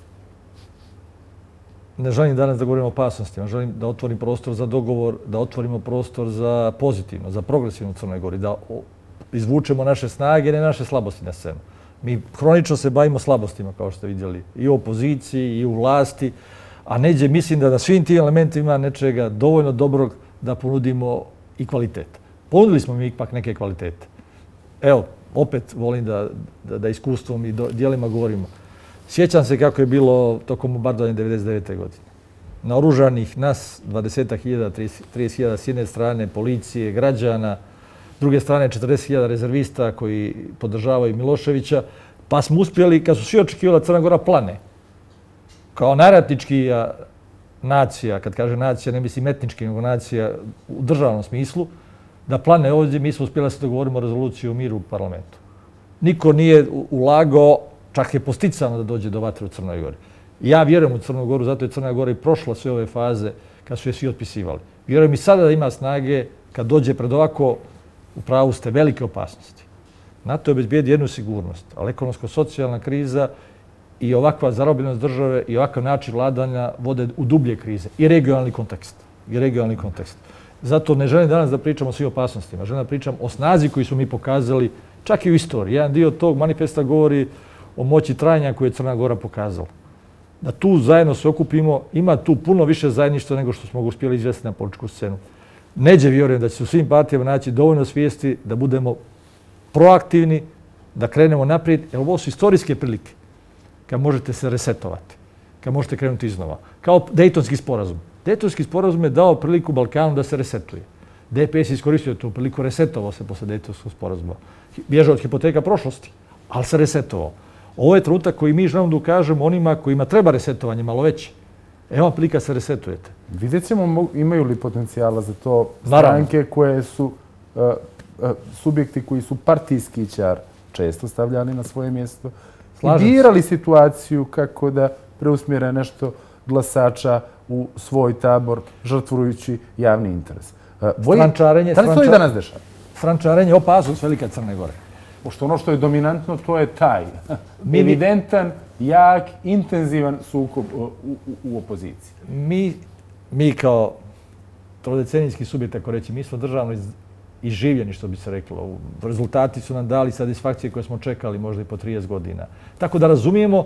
ne želim danas da govorim o opasnostima. Želim da otvorim prostor za dogovor, da otvorimo prostor za pozitivno, za progresivno u Crnoj Gori, da izvučemo naše snage, ne naše slabosti na scenu. Mi hronično se bavimo slabostima, kao što ste vidjeli, i u opoziciji, i u vlasti, a neđe mislim da na svim tim elementima nečega dovoljno dobrog da ponudimo i kvalitet. Ponudili smo mi ipak neke kvalitete. Evo, opet volim da iskustvom i dijelima govorimo. Sjećam se kako je bilo tokom bombardovanja devedeset devete. godine. Naoružanih nas dvadeset hiljada, trideset hiljada s jedne strane, policije, građana, s druge strane četrdeset hiljada rezervista koji podržavaju Miloševića, pa smo uspjeli, kad su svi očekivali da Crna Gora plane, kao najratnički nacija, kad kaže nacija, ne mislim etnički, nego nacija u državnom smislu, da plane ovdje, mi smo uspjeli da se dogovorimo o rezoluciji o miru u parlamentu. Niko nije ulagao, čak je posticano da dođe do vatre u Crnoj Gori. Ja vjerujem u Crnu Goru, zato je Crna Gora i prošla sve ove faze kad su je svi otpisivali. Vjerujem i sada da ima snage kad dođe pred ovako, u pravu ste, velike opasnosti. NATO je obezbijedi jednu sigurnost, ali ekonomsko-socijalna kriza i ovakva zarobljenost države i ovakav način vladanja vode u dublje krize i regionalni kontekst. I regionalni kontekst. Zato ne želim danas da pričam o svim opasnostima, želim da pričam o snazi koju smo mi pokazali, čak i u istoriji. Jedan dio tog manifesta govori o moći trajanja koju je Crna Gora pokazala. Da tu zajedno se okupimo, ima tu puno više zajedništva nego što smo uspjeli izvesti na političku scenu. Neđe vjerujem da će se u svim partijama naći dovoljno svijesti da budemo proaktivni, da krenemo naprijed, jer ovo su istorijske prilike kad možete se resetovati, kad možete krenuti iznova. Kao Dejtonski sporazum. Dejtonski sporazum je dao priliku Balkanu da se resetuje. D P S je iskoristio tu priliku, resetovao se posle Dejtonskog sporazuma. Bježao od hipoteka prošlosti, ali se resetovao. Ovo je trenutak koji mi želimo da ukažemo onima kojima treba resetovanje malo veće. Evo prilika se resetujete. Vidjet ćemo imaju li potencijala za to stranke koje su subjekti koji su partijski ćar često stavljani na svoje mjesto i birali situaciju kako da preusmjere nešto glasača u svoj tabor, žrtvujući javni interes. Strančarenje, da li to i danas dešava? Strančarenje, opasnost velika Crne Gore. Pošto ono što je dominantno, to je taj evidentan, jak, intenzivan sukob u opoziciji. Mi kao trodecenijski subjekt, ako reći, mi smo državno izživljeni, što bi se reklo. Rezultati su nam dali satisfakcije koje smo čekali možda i po trideset godina. Tako da razumijemo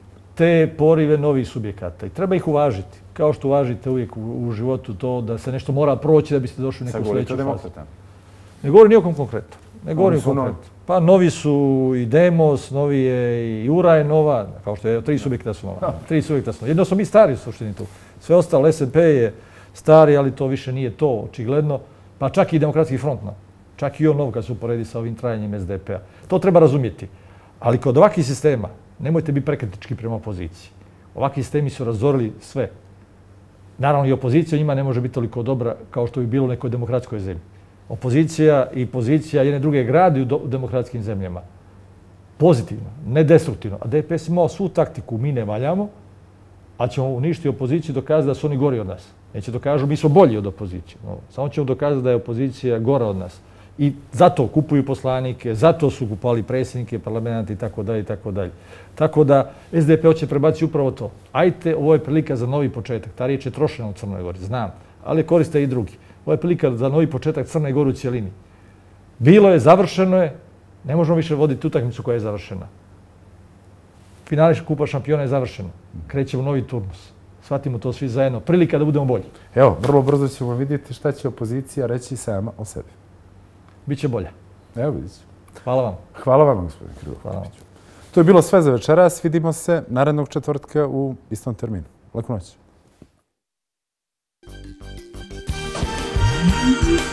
te porive novih subjekata i treba ih uvažiti. Kao što uvažite uvijek u životu to da se nešto mora proći da biste došli u neku sljedeću fazu. Ne govorim nijekom konkretno. Ne govorim konkretno. Pa novi su i Demos, novi je i Ura je nova, kao što je tri subjekta su nova. Tri subjekta su nova. Jedno smo mi stari u suštini tu. Sve ostalo, S N P je stari, ali to više nije to, očigledno. Pa čak i Demokratski front, čak i on nov kad se uporedi sa ovim trajanjem es de pe a. To treba razumjeti. Ali kod ovakvih sistema nemojte biti prekritički prema opoziciji. Ovakvi sistemi su razorili sve. Naravno i opozicija njima ne može biti toliko dobra kao što bi bilo u nekoj demokratskoj zemlji. Opozicija i pozicija jedne druge gradi u demokratskim zemljama. Pozitivno, ne destruktivno. A de pe es imao svu taktiku, mi ne valjamo, a ćemo uništiti opoziciju i dokazati da su oni gori od nas. Neće dokažu, mi smo bolji od opozicije. No, samo ćemo dokazati da je opozicija gora od nas. I zato kupuju poslanike, zato su kupovali predsjednike, parlamenta i tako dalje i tako dalje. Tako da es de pe hoće prebaciti upravo to. Ajte, ovo je prilika za novi početak. Ta riječ je trošena u Crnoj Gori, znam, ali koriste i drugi. Ovo je prilika za novi početak Crne Gore u cijelini. Bilo je, završeno je, ne možemo više voditi utakmicu koja je završena. Finale Kupa šampiona je završeno. Krećemo novi turnus. Shvatimo to svi zajedno. Prilika da budemo bolji. Evo, vrlo brzo ćemo vidjeti šta će opozicija reći sama o sebi. Biće bolje. Evo vidjet ćemo. Hvala vam. Hvala vam, gospodin Krivokapiću. To je bilo sve za večeras. Vidimo se narednog četvrtka u istom terminu. Laku noć.